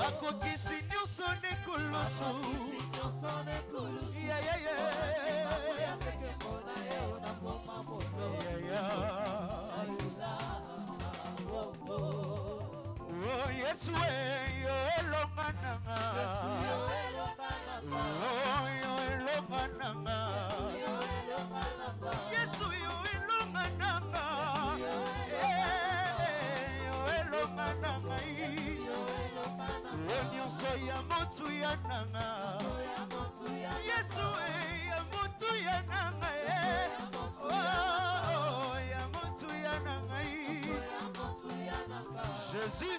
akokisi nyonso nekulusu oh Yesu yo elongananga oh yo elongananga Yesu yo elongananga yo elongananga nyonso ya motu ya nanga Yesu ya motu ya nanga oh ya motu ya nanga Jésus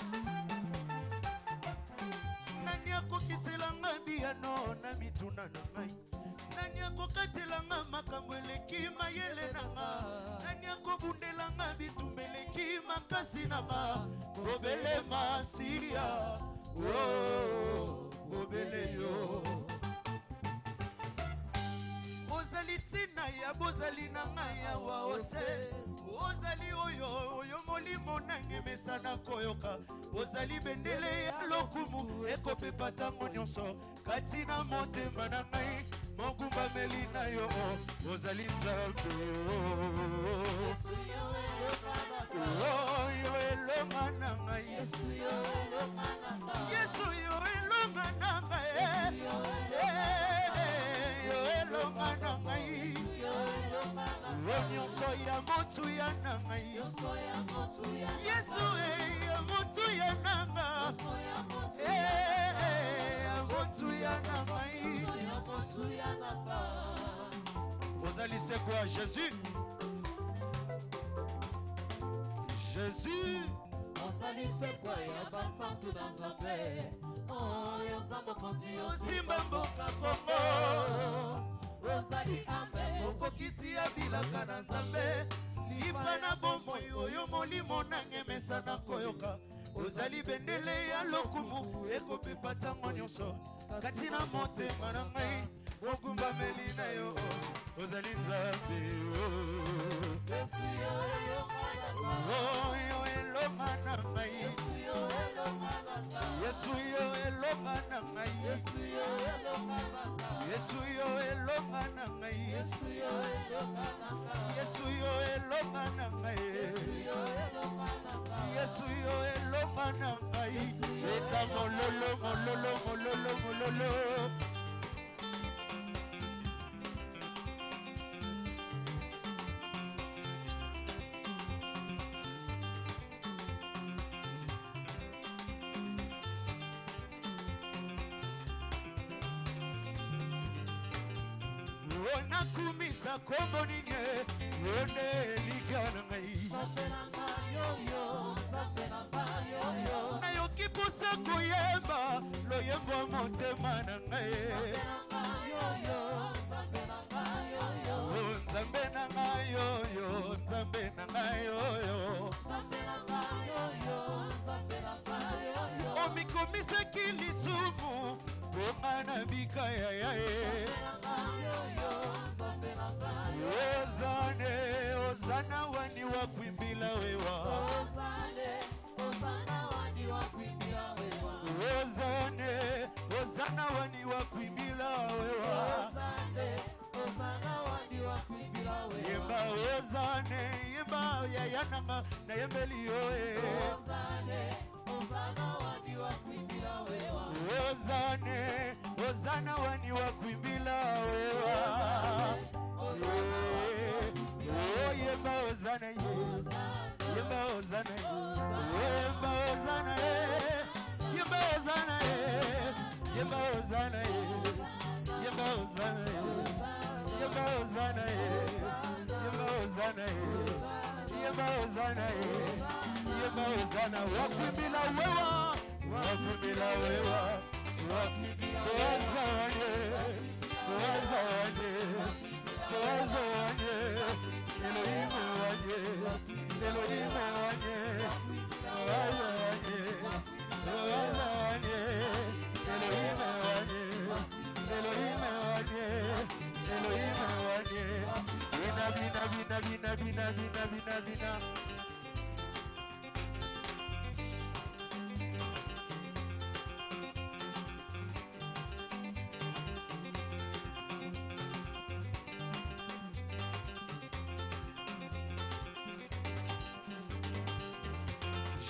nani akokiselanga biyano na mituna na ngai nani akokatelanga makambo eleki mayele nanga nani akobundelanga bitumba eleki makasi nanga obele masiya oh obele yo ozali tina ya bozali na ngai awa ose ozali oyo molimo nange mesana koyoka ozali bendele ya lokumu ekopepa ntango nyonso kati na motema na ngai mogumbameli na yo ozali nzambe yo elonga na ngai Yesu yo elonga na ngai yo elonga na ngai nyonso ya motu ya na ngai Yesu ya motu ya nanga ya motu ya na ngai ozali c'est quoi Jésus Jésus ozali c'est quoi ya basantu na Nzambe oyo nzambe kondi osimba mboka Kongo ozali amen okokisi ya bilaka na Nzambe lipa na bomoi oyo molimo nange mesana koyoka ozali bendele ya lokumu ekopepa ntango nyonso kati na motema na ngai mogumbameli na yo ozali Nzambe Yesu yo elonga na ngai Yesu yo elonga na ngai Yesu yo elonga na ngai Yesu yo elonga na ngai Yesu yo elonga na ngai Yesu yo elonga na ngai Yesu yo elonga na ngai eta mololo mololo mololo mololo nakumisa kombo ninge yone likana ngai nayoki posa koyemba loyembo motema na ngai nzambe na ngai yoyo nzambe na ngai yoyo omikomisaki lisumu bonga na bikaya yae Ozane, Ozana wani wa kuimbila wewa Ozane, Ozana wani wa kuimbila wewa Ozane, Ozana wani wa kuimbila wewa Ozane, Ozana wani wa kuimbila wewa Yemba Ozane, yemba ya yananga na yembeli yoe Ozane, Ozana wani wa kuimbila wewa Ozane, Ozana wani wa kuimbila wewa Yemba Ozana Yemba Ozana Yemba Ozana Yemba Ozana Yemba Ozana Yemba Ozana Yemba Ozana Yemba Ozana Yemba Ozana Yemba Ozana wakumbila wewa wakumbila wewa wakumbila wazanye wazanye wazanye Elohim wanye Elohim wanye wazanye wazanye Elohim wanye Elohim wanye Elohim wanye bina bina bina bina bina bina bina bina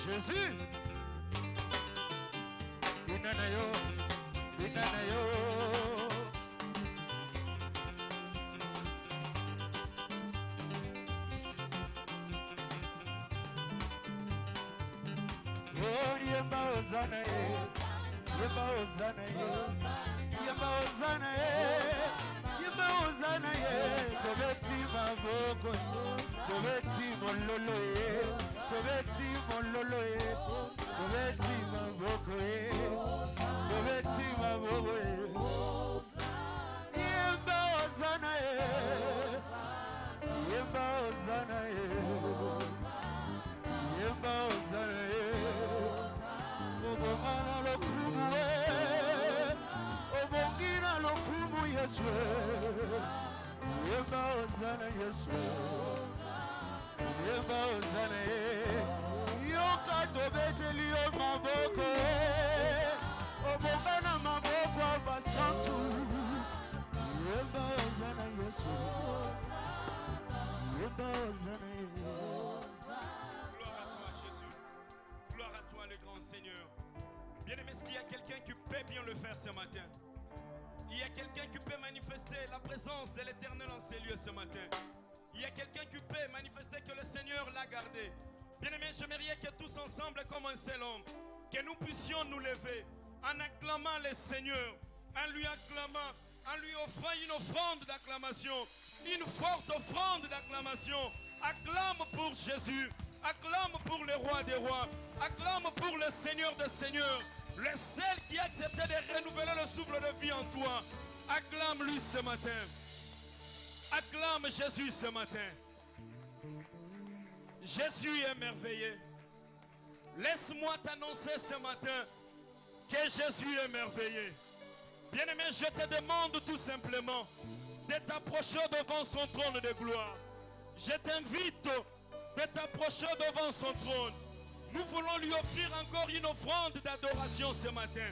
Jésus. Binanayo, binanayo. Oh, yemba ozana ye, yemba ozana ye, yemba ozana ye, yemba ozana ye. Tobeti maboko, tobeti mololo ye, tobeti mololo ye, tobeti maboko ye, tobeti maboko ye. Yemba ozana ye, yemba ozana ye, yemba ozana ye. Obongana lokumu ye, obongina lokumu Yesu. Yemba ozana Yesu, yemba ozana ye. Yoka tobeteli yo maboko ye, obongana maboko abasantu. Yemba ozana Yesu, yemba ozana ye. Gloire à toi Jésus, gloire à toi le grand Seigneur. Bien-aimé, est-ce qu'il y a quelqu'un qui peut bien le faire ce matin? Il y a quelqu'un qui peut manifester la présence de l'Éternel en ces lieux ce matin. Il y a quelqu'un qui peut manifester que le Seigneur l'a gardé. Bien-aimé, j'aimerais que tous ensemble, comme un seul homme, que nous puissions nous lever en acclamant le Seigneur, en lui acclamant, en lui offrant une offrande d'acclamation, une forte offrande d'acclamation. Acclame pour Jésus, acclame pour le roi des rois, acclame pour le Seigneur des seigneurs, le seul qui a accepté de renouveler le souffle de vie en toi. Acclame-lui ce matin. Acclame Jésus ce matin. Jésus est merveilleux. Laisse-moi t'annoncer ce matin que Jésus est merveilleux. Bien-aimé, je te demande tout simplement de t'approcher devant son trône de gloire. Je t'invite de t'approcher devant son trône. Nous voulons lui offrir encore une offrande d'adoration ce matin.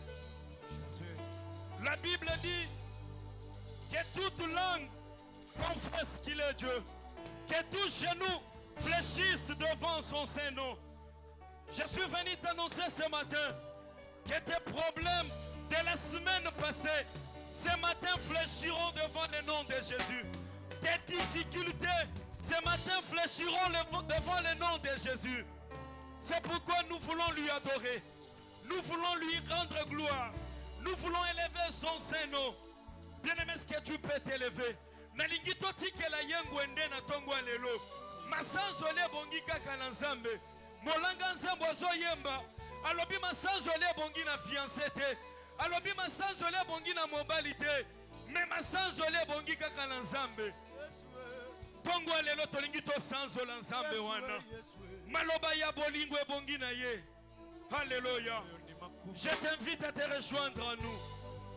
La Bible dit que toute langue confesse qu'il est Dieu, que tout genou fléchisse devant son Saint-Nom. Je suis venu t'annoncer ce matin que tes problèmes de la semaine passée, ce matin fléchiront devant le nom de Jésus. Tes difficultés, ce matin fléchiront devant le nom de Jésus. C'est pourquoi nous voulons lui adorer. Nous voulons lui rendre gloire. Nous voulons élever son Saint-Nom. Bien-aimé, est-ce que tu peux t'élever? Nalingi toti ke la yengu ende na tongwa lelo. Masanzo le bongi kaka na nzambe. Molanga nzambo zo yemba. Alobi masanzo le bongi na fiancé te. Alobi masanzo le bongi na mobali te. Mais masanzo le bongi kaka na nzambe. Tongwa lelo tolingi to sanzo la nzambe wana. Maloba ya bolingo ebongi na ye. Alléluia. Je t'invite à te rejoindre à nous.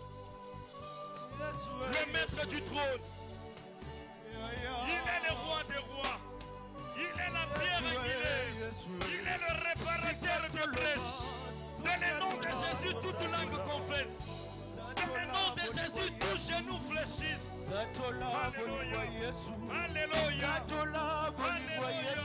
Le maître du trône. Il est le roi des rois. Il est la pierre angulaire. Il est le réparateur de brèches. Dans le nom de Jésus, toute langue confesse. Dans le nom de Jésus, tout genou fléchisse. Alléluia. Alléluia. Alléluia.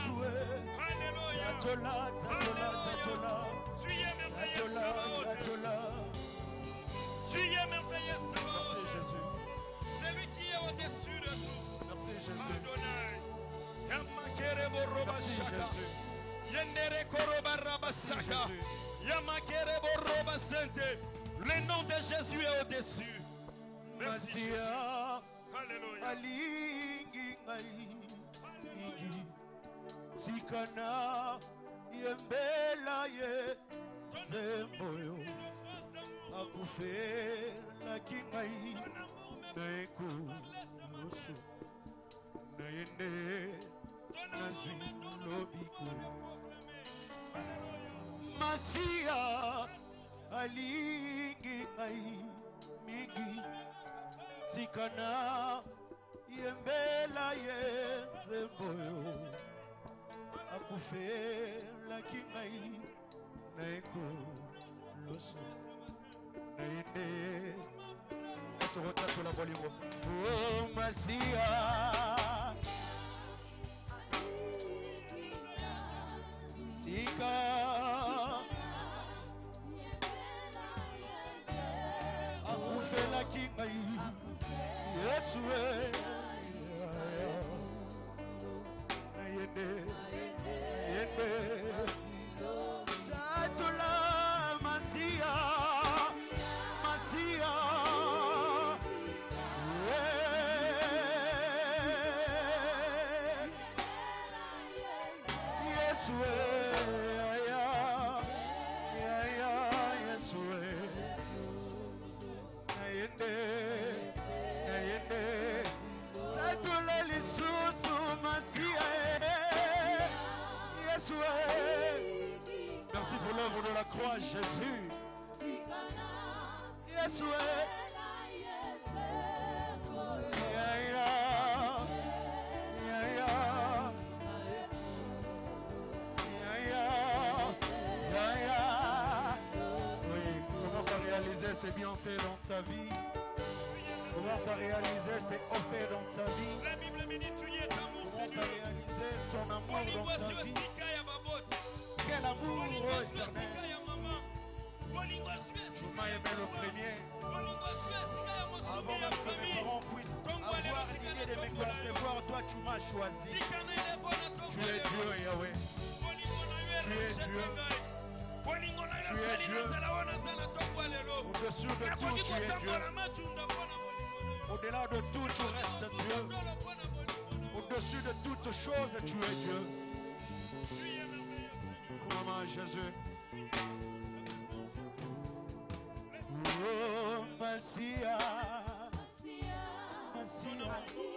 Alléluia. Tu es merveilleux, Sabaoth. Tu es merveilleux, Sabaoth. Celui qui est au-dessus de tout. Merci Jésus. Adonai. Yamakerebo Robashaka. Yendere Koroba Rabasaka. Yamakerebo Robasente. Le nom de Jésus est au-dessus. Merci Jésus. Alléluia. Alingi ngai. Sikana yembela ye zemboyo akufe la kingai neku lusu nayende nazulobiko Masia alingi ngai mingi sikana yembela ye zemboyo akufela kingai naeko loso naende asorota sola bolingo oh Masia sika Yesu c'est bien fait dans ta vie. Commence à réaliser ses hauts faits dans ta vie. La Bible me dit tu y es amour, Commence à réaliser son amour dans ta vie. Quel amour éternel. Tu m'as aimé le premier. Avant même que mes parents puissent avoir l'idée de me concevoir, toi tu m'as choisi. Tu es Dieu, Yahweh. Tu es Dieu. Tu es Dieu. Au-dessus de tout, tu es Dieu. Au-delà de tout, tu restes Dieu. Au-dessus de toutes choses, tu es Dieu. Comment Jésus. Oh, Massia. Massia.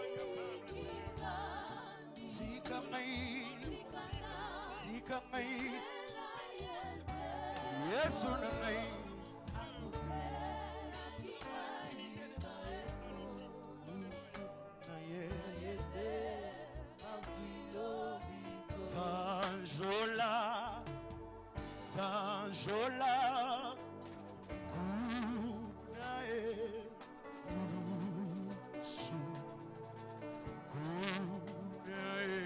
Sikamai. Sikamai. Yesu Namai. Sanjola, Sanjola, Kunae, Urusu, Kunae,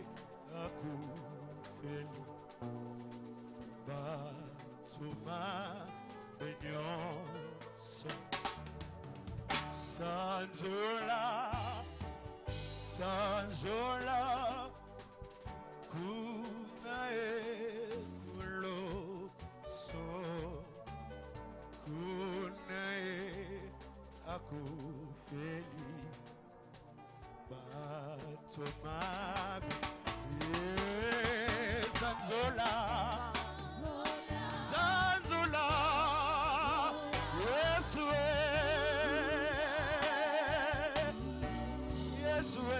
Akufeli, Batuma, Benyonso, Sanjola, Sanjola, Kunae uloso Kunae akufeli Batomabi Sanzola Sanzola Yesue Yesue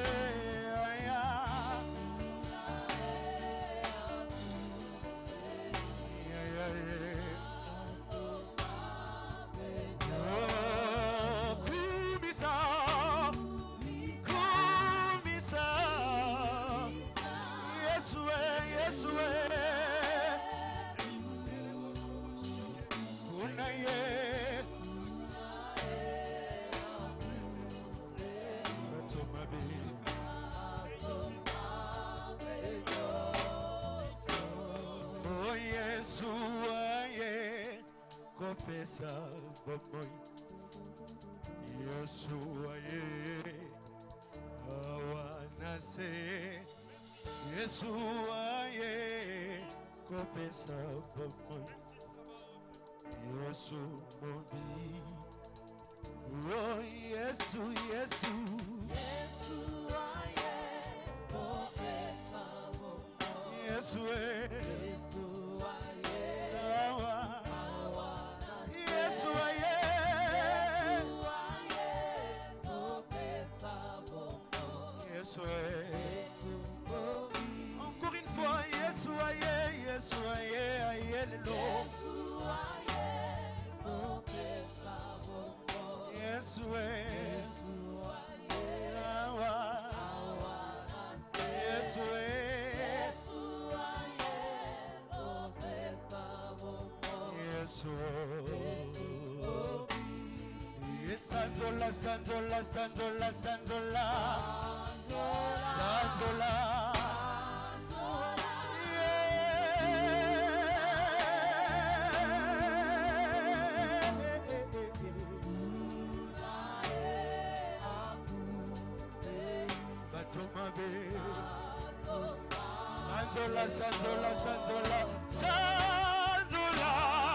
Pesa boy Yesu aye awanase Yesu aye ko pesa boy Yesu mobi oh Yesu Yesu Yesu aye ko pesa boy Yesu Yesu aye encore une fois, Yeshua, Yeshua, Yeshua, Sandola, Sandola, Sandola, Sandola, Sandola. Sandola, Sandola, Sandola, Sandola,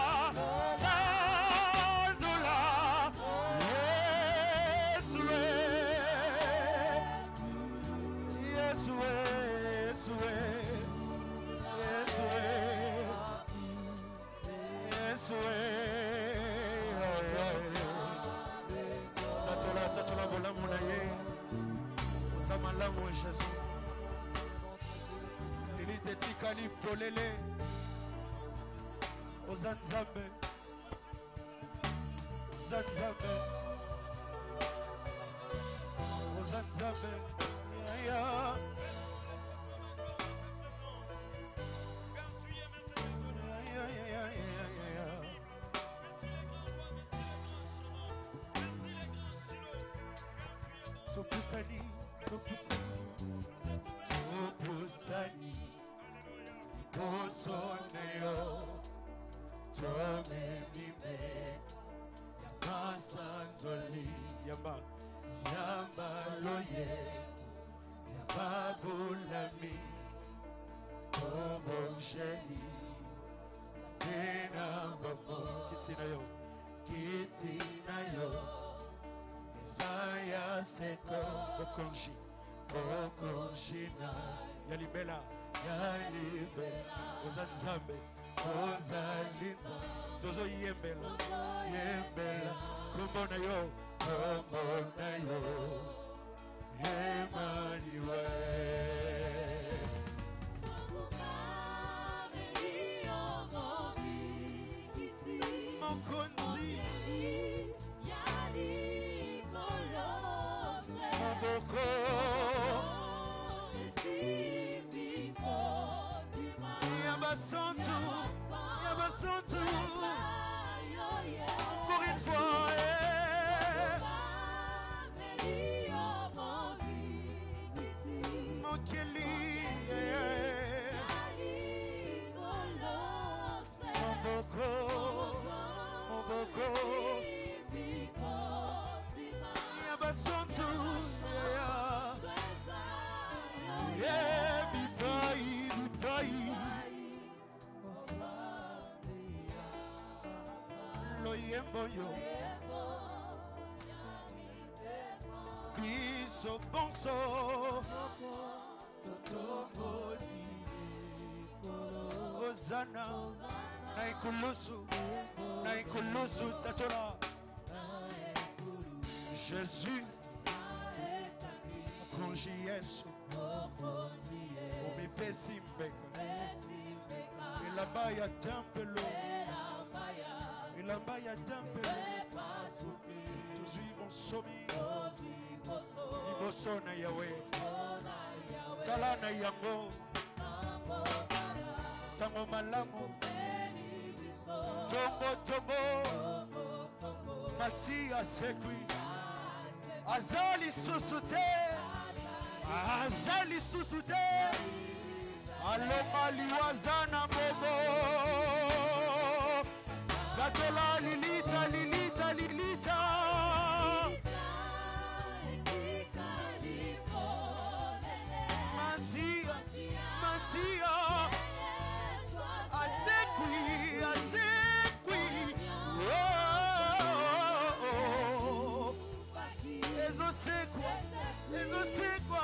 Sandola, yes, yes, yes, yes, Tatola, Tatola, Bola, Monaye, Samala, mon Jésus. Tikali polele Ozanzambe Ozanzabe, Ozanzabe, yeah. Topusani, Topusani, Topusani, Osoneo, Tome Mime, Yamasanzoli, Yamba, Yamba Loye, Yababulami, Obonsheli, Dena Babo, Kitinayo, Kitinayo. Zaya seko Okonji Okonjina Yalibela Yalibela Ozanzambe Ozalinza Tozo Yembela Yembela Kumbona yo Kumbona yo Emmanuel Mokonzi Boko Yabasantu Yabasantu encore une fois Mokeli Boko Boko Yabasantu Yeah, Bipai, Bipai. Loyembo yo. Biso bonso. Totoboni. Hosanna. Naikulusu. Naikulusu tatola. Jésus. Konji Yesu. Umepesimbeka. Ilabaya tempelo. Ilabaya tempelo. Tuzui monsomi. Ibosona yawe. Talana yango. Sango malamu. Tombo tombo. Masia sekwi. Azali susute. Azali susute. Aloma liwazana bobo. Zatola lilita lilita lilita. Masia Masia. Asekwi asekwi. Oh. Ezo sekwa. Ezo sekwa.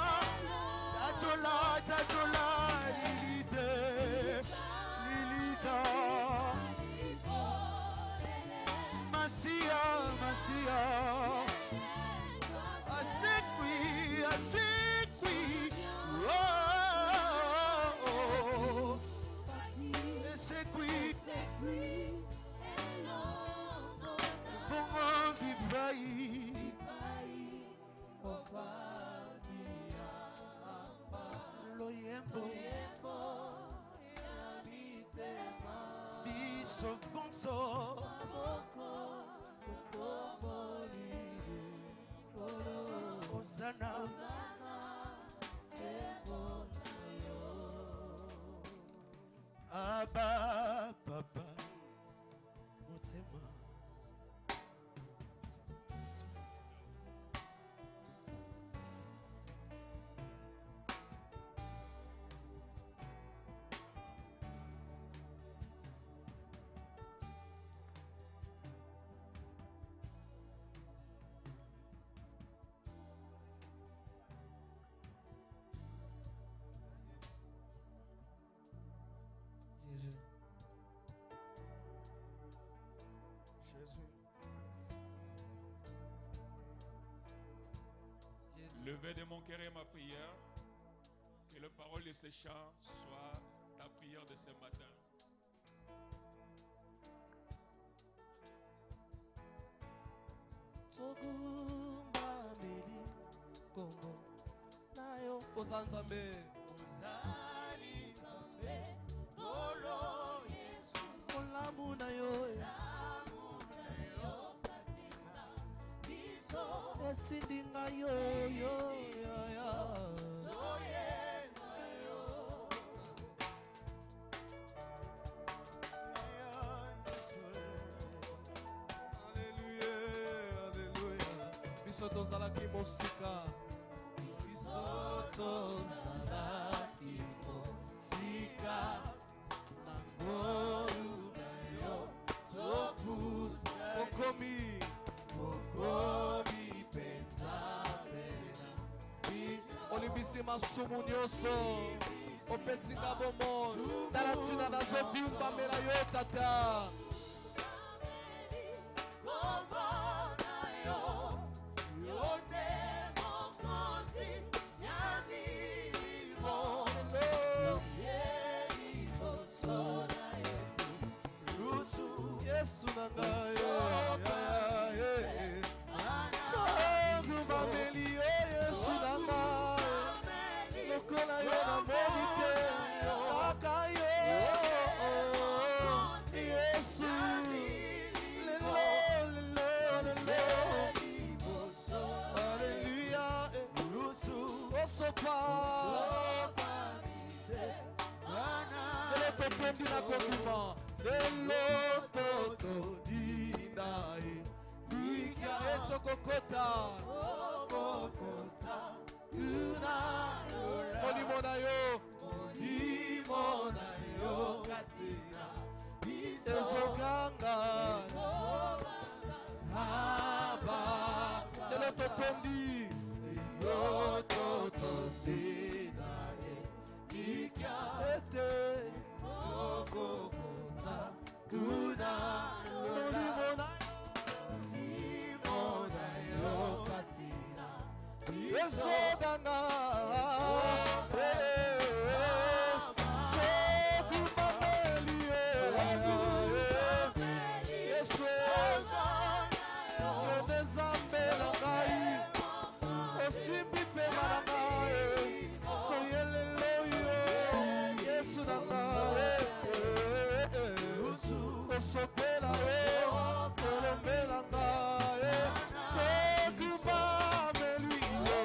Tatola, Lilite, Lilita. Masia, Masia. Asekwi, asekwi. Oh, asekwi. Bongo bibai. Loyembo Biso bonso Hosanna Abba Papa Motema Levez de mon cœur et ma prière, que les paroles de ce chant soient ta prière de ce matin. Sogumba meli Kongo Nayo Ozanzambe Ozali Nzambe Kolo Yesu Olamu nayo Katina Biso Esindinga yo yo ya ya Zoye Nayo Alléluia Alléluia Biso tozalaki mosika Biso tozalaki mosika Nangoru nayo Tokusa Mokomi Mokomi penza pena Olimbisi masumu nyonso Opesinga bomoi Taratina nazogumba mela yo tata Yesu nangayo Sogumba meli yo Yesu nangayo Lokola yo na monite Kaka yo Yesu Lelo lelo Alléluia Osopa Lelo totondi na kondima Lelo totondi na Wika etokokota Kokota Una Molimo na yo Molimo na yo Katina Ezoganga Haba Lelo totondi Lelo totondi na Wika ete Kokota Una Molimo na yo Katina Ezoganga Sopela yo, colombela ngaye, Tokuba meluyo,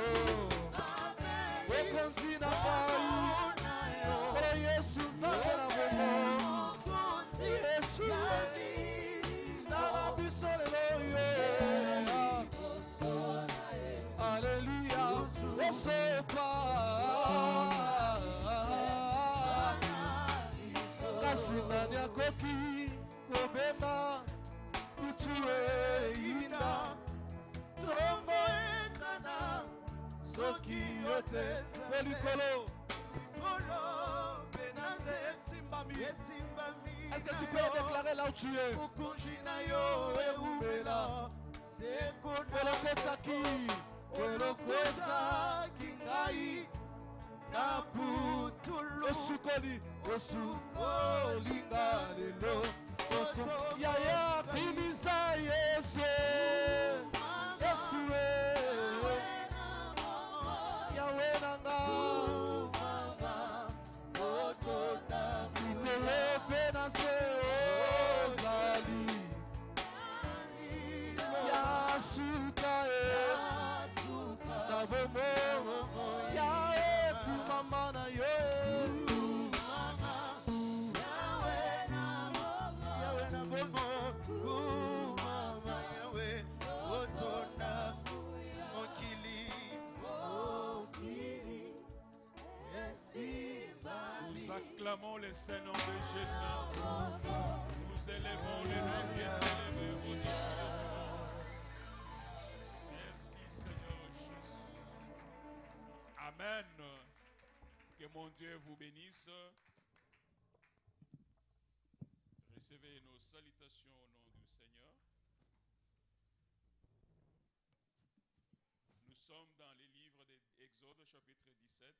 Okonzina bayi, Kolo Yesu zakela momo, Yesu nana bisolelo yo, Alléluia, Osopa, Kasinani akoki. Kobeba kutue ina Tongo etana Soki yote Kolikolo Kolo Benase Esimbami Est-ce que tu peux déclarer là où tu es Kukunjina yo Eumela Kolokosaki Kolokosaki Ngai Naputulu Osukoli Osukoli Ngalelo Yaya Kimisa Yesu Yesu Yahweh nanga Itele penase ozali Yasuka Tabomo Yahweh kumama na yo Nous acclamons le Saint-Nom de Jésus. Nous élevons le nom qui est élevé au-dessus de tout. Merci Seigneur Jésus. Amen. Que mon Dieu vous bénisse. Recevez nos salutations au nom du Seigneur. Nous sommes dans les livres d'Exode chapitre 17.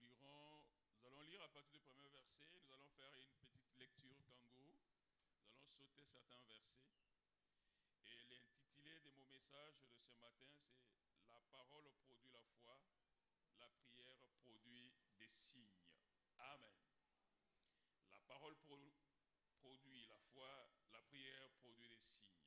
Nous allons lire à partir du premier verset. Nous allons faire une petite lecture kangourou. Nous allons sauter certains versets. Et l'intitulé de mon message de ce matin, c'est « La parole produit la foi, la prière produit des signes. » Amen. La parole produit la foi, la prière produit des signes.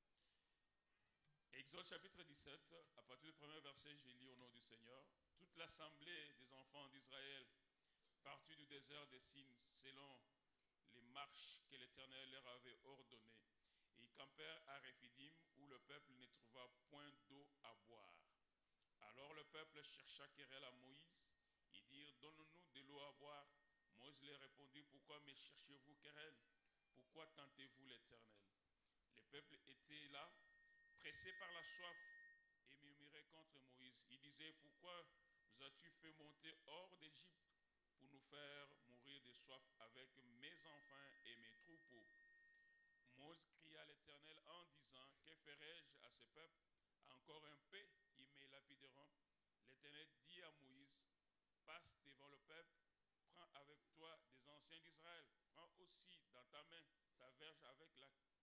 Exode chapitre 17, à partir du premier verset, je lis au nom du Seigneur. Toute l'assemblée des enfants d'Israël partit du désert des Signes selon les marches que l'Éternel leur avait ordonnées. Et ils campèrent à Réphidim où le peuple ne trouva point d'eau à boire. Alors le peuple chercha querelle à Moïse. Ils dirent, donne-nous de l'eau à boire. Moïse leur répondit, pourquoi me cherchez-vous querelle? Pourquoi tentez-vous l'Éternel? Le peuple était là, pressé par la soif, et murmurait contre Moïse. Il disait, pourquoi nous as-tu fait monter hors d'Égypte pour nous faire mourir de soif avec mes enfants et mes troupeaux? Moïse cria à l'Éternel en disant, que ferai-je à ce peuple? Encore un peu, ils me lapideront. L'Éternel dit à Moïse, passe devant le peuple, prends avec toi des anciens d'Israël, prends aussi dans ta main ta verge avec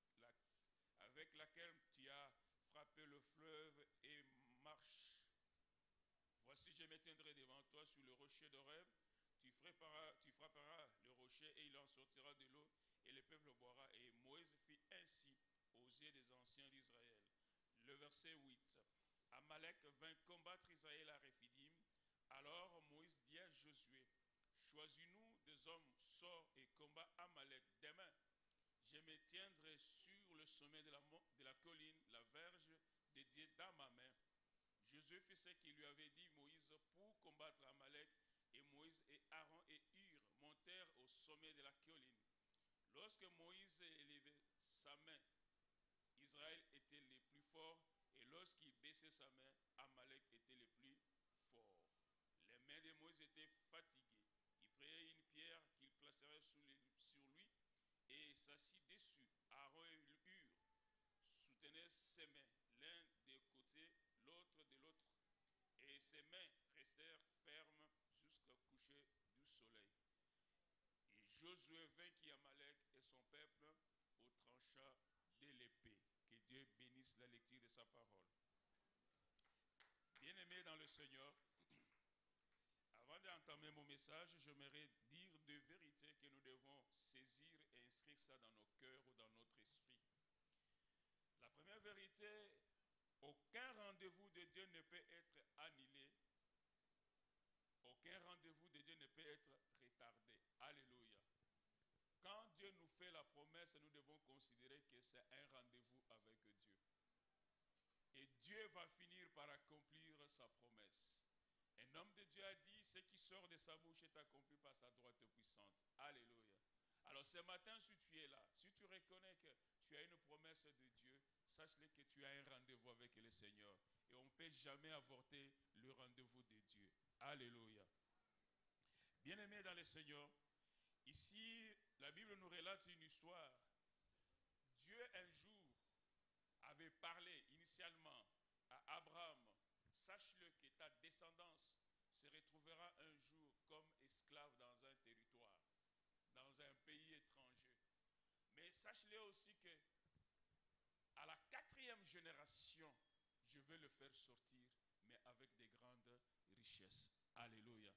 laquelle tu as frappé le fleuve et marche. Voici, je me tiendrai devant toi sur le rocher d'Horeb. Tu frapperas le rocher et il en sortira de l'eau et le peuple boira. Et Moïse fit ainsi aux yeux des anciens d'Israël. Le verset 8. Amalek vint combattre Israël à Réphidim. Alors Moïse dit à Josué, choisis-nous des hommes, sors et combat Amalek demain. Je me tiendrai sur le sommet de la colline, la verge de Dieu dans ma main. Josué fit ce qu'il lui avait dit Moïse pour combattre Amalek, et Moïse et Aaron et Hur montèrent au sommet de la colline. Lorsque Moïse élevait sa main, Israël était le plus fort, et lorsqu'il baissait sa main, Amalek était le plus fort. Les mains de Moïse étaient fatiguées. Il prit une pierre qu'il placerait sur lui et s'assit dessus. Aaron et Hur soutenaient ses mains, l'un des côtés, l'autre de l'autre, et ses mains restèrent fermes jusqu'au coucher du soleil. Et Josué vainquit Amalek et son peuple au tranchant de l'épée. Que Dieu bénisse la lecture de sa parole. Bien-aimés dans le Seigneur, avant d'entamer mon message, j'aimerais dire deux vérités que nous devons saisir et inscrire ça dans nos cœurs ou dans notre esprit. La première vérité, aucun rendez-vous de Dieu ne peut être annulé. Aucun rendez-vous de Dieu ne peut être retardé. Alléluia. Quand Dieu nous fait la promesse, nous devons considérer que c'est un rendez-vous avec Dieu. Et Dieu va finir par accomplir sa promesse. Un homme de Dieu a dit, ce qui sort de sa bouche est accompli par sa droite puissante. Alléluia. Alors ce matin, si tu es là, si tu reconnais que tu as une promesse de Dieu, sache-le que tu as un rendez-vous avec le Seigneur. Et on ne peut jamais avorter le rendez-vous de Dieu. Alléluia. Bien-aimés dans le Seigneur, ici, la Bible nous relate une histoire. Dieu, un jour, avait parlé initialement à Abraham. Sache-le que ta descendance se retrouvera un jour comme esclave dans un territoire, dans un pays étranger. Mais sache-le aussi que à la 4e génération, je vais le faire sortir, mais avec des grandes richesses. Alléluia.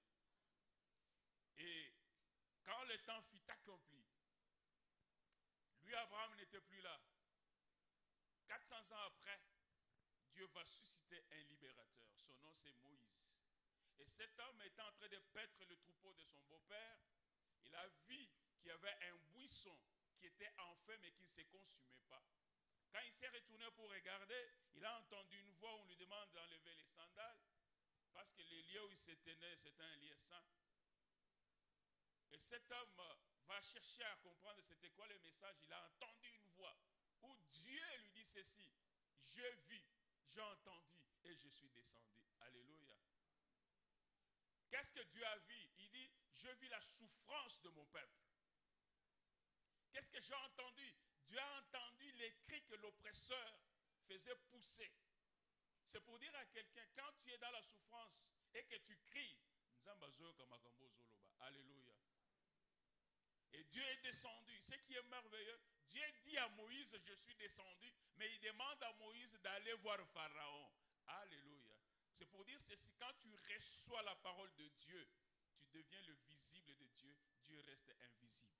Et quand le temps fut accompli, lui, Abraham, n'était plus là. 400 ans après, Dieu va susciter un libérateur. Son nom, c'est Moïse. Et cet homme était en train de paître le troupeau de son beau-père. Il a vu qu'il y avait un buisson qui était en feu, mais qui ne se consumait pas. Quand il s'est retourné pour regarder, il a entendu une voix où on lui demande d'enlever les sandales, parce que le lieu où il se tenait, c'était un lieu saint. Et cet homme va chercher à comprendre c'était quoi le message. Il a entendu une voix où Dieu lui dit ceci: je vis, j'ai entendu et je suis descendu. Alléluia. Qu'est-ce que Dieu a vu? Il dit, je vis la souffrance de mon peuple. Qu'est-ce que j'ai entendu? Dieu a entendu les cris que l'oppresseur faisait pousser. C'est pour dire à quelqu'un, quand tu es dans la souffrance et que tu cries, alléluia. Et Dieu est descendu. Ce qui est merveilleux, Dieu dit à Moïse, je suis descendu, mais il demande à Moïse d'aller voir Pharaon. Alléluia. C'est pour dire ceci, quand tu reçois la parole de Dieu, tu deviens le visible de Dieu, Dieu reste invisible.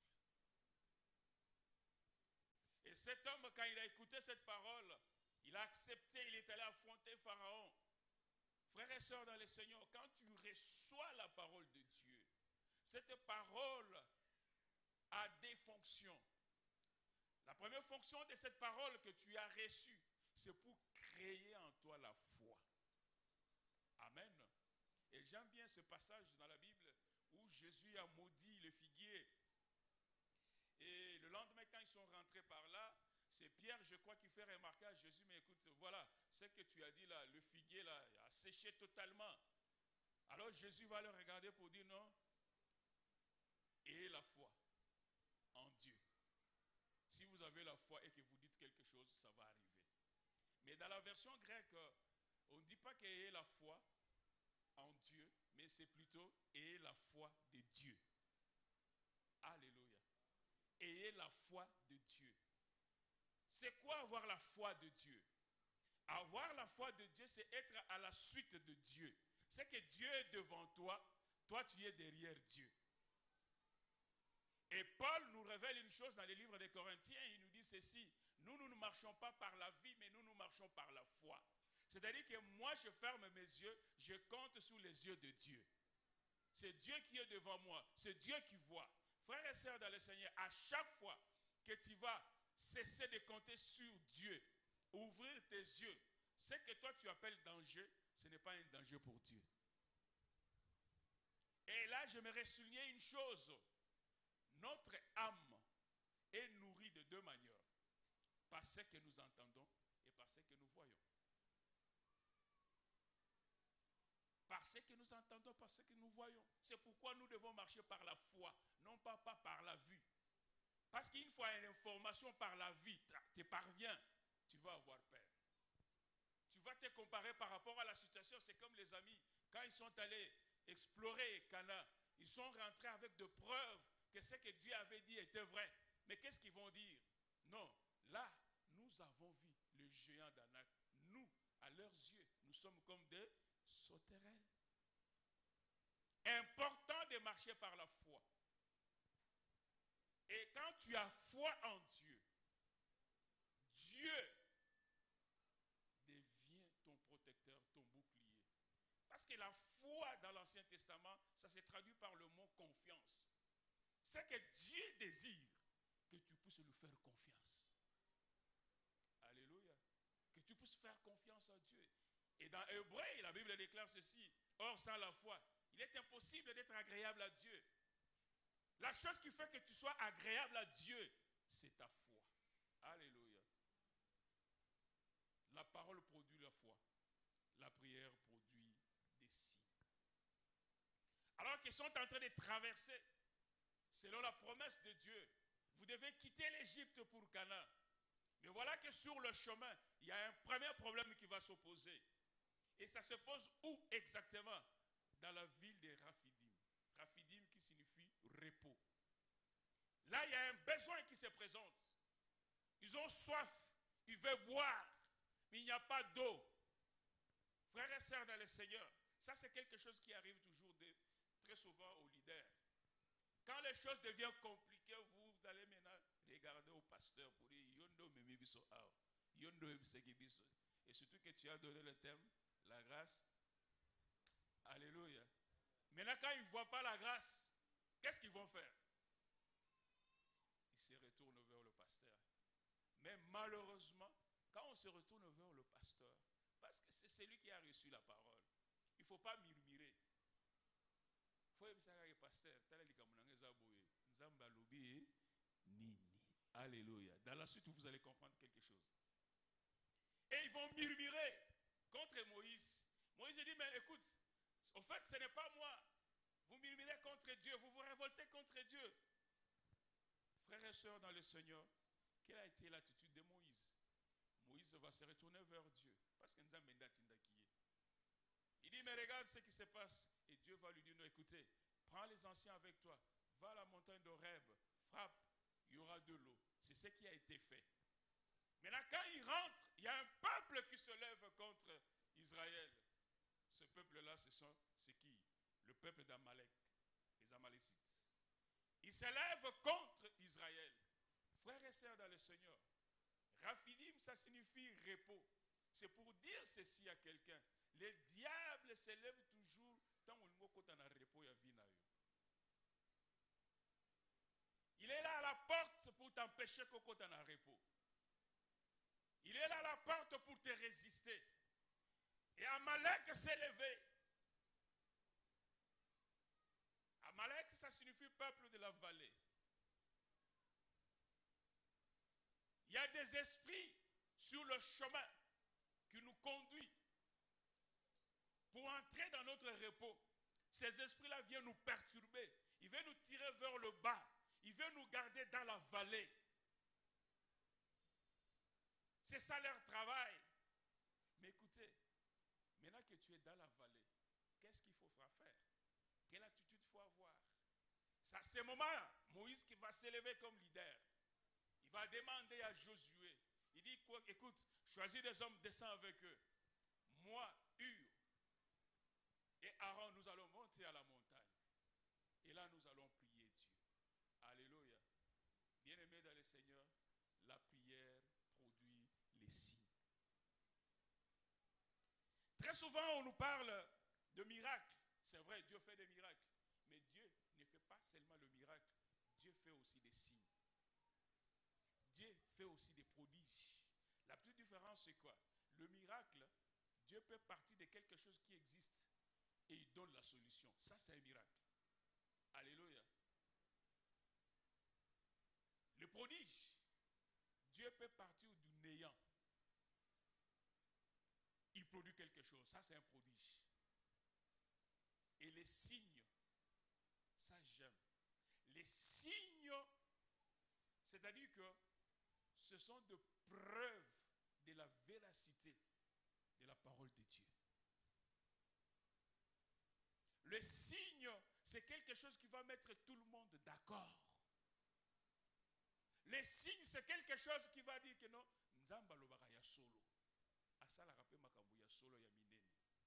Et cet homme, quand il a écouté cette parole, il a accepté, il est allé affronter Pharaon. Frères et sœurs dans le Seigneur, quand tu reçois la parole de Dieu, cette parole a des fonctions. La première fonction de cette parole que tu as reçue, c'est pour créer en toi la foi. Amen. Et j'aime bien ce passage dans la Bible où Jésus a maudit le figuier. Et le lendemain, quand ils sont rentrés par là, c'est Pierre, je crois, qui fait remarquer à Jésus, mais écoute, voilà, ce que tu as dit là, le figuier là, a séché totalement. Alors Jésus va le regarder pour dire non. Et la foi en Dieu. Si vous avez la foi et que vous dites quelque chose, ça va arriver. Mais dans la version grecque, on ne dit pas qu'ayez la foi en Dieu, mais c'est plutôt ayez la foi de Dieu. Alléluia. Ayez la foi de Dieu. C'est quoi avoir la foi de Dieu? Avoir la foi de Dieu, c'est être à la suite de Dieu. C'est que Dieu est devant toi, toi tu es derrière Dieu. Et Paul nous révèle une chose dans les livres des Corinthiens, il nous dit ceci, nous ne marchons pas par la vie, mais nous marchons par la foi. C'est-à-dire que moi je ferme mes yeux, je compte sur les yeux de Dieu. C'est Dieu qui est devant moi, c'est Dieu qui voit. Frères et sœurs dans le Seigneur, à chaque fois que tu vas cesser de compter sur Dieu, ouvrir tes yeux, ce que toi tu appelles danger, ce n'est pas un danger pour Dieu. Et là, j'aimerais souligner une chose. Notre âme est nourrie de deux manières. Par ce que nous entendons et par ce que nous voyons. Par ce que nous entendons, par ce que nous voyons. C'est pourquoi nous devons marcher par la foi, non pas par la vue. Parce qu'une fois une information par la vie te parvient, tu vas avoir peur. Tu vas te comparer par rapport à la situation. C'est comme les amis, quand ils sont allés explorer Cana, ils sont rentrés avec de preuves que ce que Dieu avait dit était vrai. Mais qu'est-ce qu'ils vont dire? Non, là, nous avons vu le géant d'Anak. Nous, à leurs yeux, nous sommes comme des sauterelles. Important de marcher par la foi. Et quand tu as foi en Dieu, Dieu devient ton protecteur, ton bouclier. Parce que la foi dans l'Ancien Testament, ça se traduit par le mot confiance. C'est que Dieu désire que tu puisses lui faire confiance. Alléluia. Que tu puisses faire confiance à Dieu. Et dans Hébreu, la Bible déclare ceci. Or, sans la foi, il est impossible d'être agréable à Dieu. La chose qui fait que tu sois agréable à Dieu, c'est ta foi. Alléluia. La parole produit la foi. La prière produit des signes. Alors qu'ils sont en train de traverser, selon la promesse de Dieu, vous devez quitter l'Égypte pour Canaan. Mais voilà que sur le chemin, il y a un premier problème qui va s'opposer. Et ça se pose où exactement? Dans la ville de Raphidim. Raphidim qui signifie repos. Là, il y a un besoin qui se présente. Ils ont soif, ils veulent boire, mais il n'y a pas d'eau. Frères et sœurs dans le Seigneur, ça c'est quelque chose qui arrive toujours très souvent aux leaders. Quand les choses deviennent compliquées, vous allez maintenant regarder au pasteur pour dire Yondo memi biso ao, Yondo ebiseki biso. Et surtout que tu as donné le thème, la grâce. Alléluia. Maintenant, quand ils ne voient pas la grâce, qu'est-ce qu'ils vont faire? Ils se retournent vers le pasteur. Mais malheureusement, quand on se retourne vers le pasteur, parce que c'est celui qui a reçu la parole, il ne faut pas murmurer. Alléluia. Dans la suite, vous allez comprendre quelque chose. Et ils vont murmurer contre Moïse. Moïse dit, mais écoute, au fait, ce n'est pas moi. Vous murmurez contre Dieu, vous vous révoltez contre Dieu. Frères et sœurs dans le Seigneur, quelle a été l'attitude de Moïse? Moïse va se retourner vers Dieu. Parce que nous avons il dit, mais regarde ce qui se passe. Et Dieu va lui dire, non, écoutez, prends les anciens avec toi. Va à la montagne d'Horeb. frappe, il y aura de l'eau. C'est ce qui a été fait. Maintenant, quand il rentre, il y a un peuple qui se lève contre Israël. Ce peuple-là, c'est qui? Le peuple d'Amalek, les Amalécites. Ils se lèvent contre Israël. Frères et sœurs dans le Seigneur, Raphidim, ça signifie repos. C'est pour dire ceci à quelqu'un. Les diables se lèvent toujours tant qu'on est en repos. Il est là à la porte pour t'empêcher qu'on soit en repos. Il est là à la porte pour te résister. Et Amalek s'est levé. Amalek, ça signifie peuple de la vallée. Il y a des esprits sur le chemin qui nous conduisent pour entrer dans notre repos. Ces esprits-là viennent nous perturber. Ils viennent nous tirer vers le bas. Ils veulent nous garder dans la vallée. C'est ça leur travail. Mais écoutez, maintenant que tu es dans la vallée, qu'est-ce qu'il faudra faire? Quelle attitude il faut avoir? C'est à ce moment-là, Moïse qui va s'élever comme leader. Il va demander à Josué. Il dit, écoute, choisis des hommes, descends avec eux. Moi, Hur et Aaron, nous allons monter à la montagne. Et là, nous allons prier Dieu. Alléluia. Bien-aimés dans le Seigneur, la prière produit les signes. Très souvent, on nous parle de miracles. C'est vrai, Dieu fait des miracles. Mais Dieu ne fait pas seulement le miracle. Dieu fait aussi des signes. Dieu fait aussi des prodiges. La petite différence, c'est quoi? Le miracle, Dieu peut partir de quelque chose qui existe et il donne la solution. Ça, c'est un miracle. Alléluia. Le prodige, Dieu peut partir du néant. Il produit quelque chose. Ça, c'est un prodige. Et les signes, ça, j'aime. Les signes, c'est-à-dire que ce sont des preuves de la véracité de la parole de Dieu. Le signe, c'est quelque chose qui va mettre tout le monde d'accord. Les signes, c'est quelque chose qui va dire que non, Nzamba lobaka ya solo. Asala rappe makambu ya solo ya minene.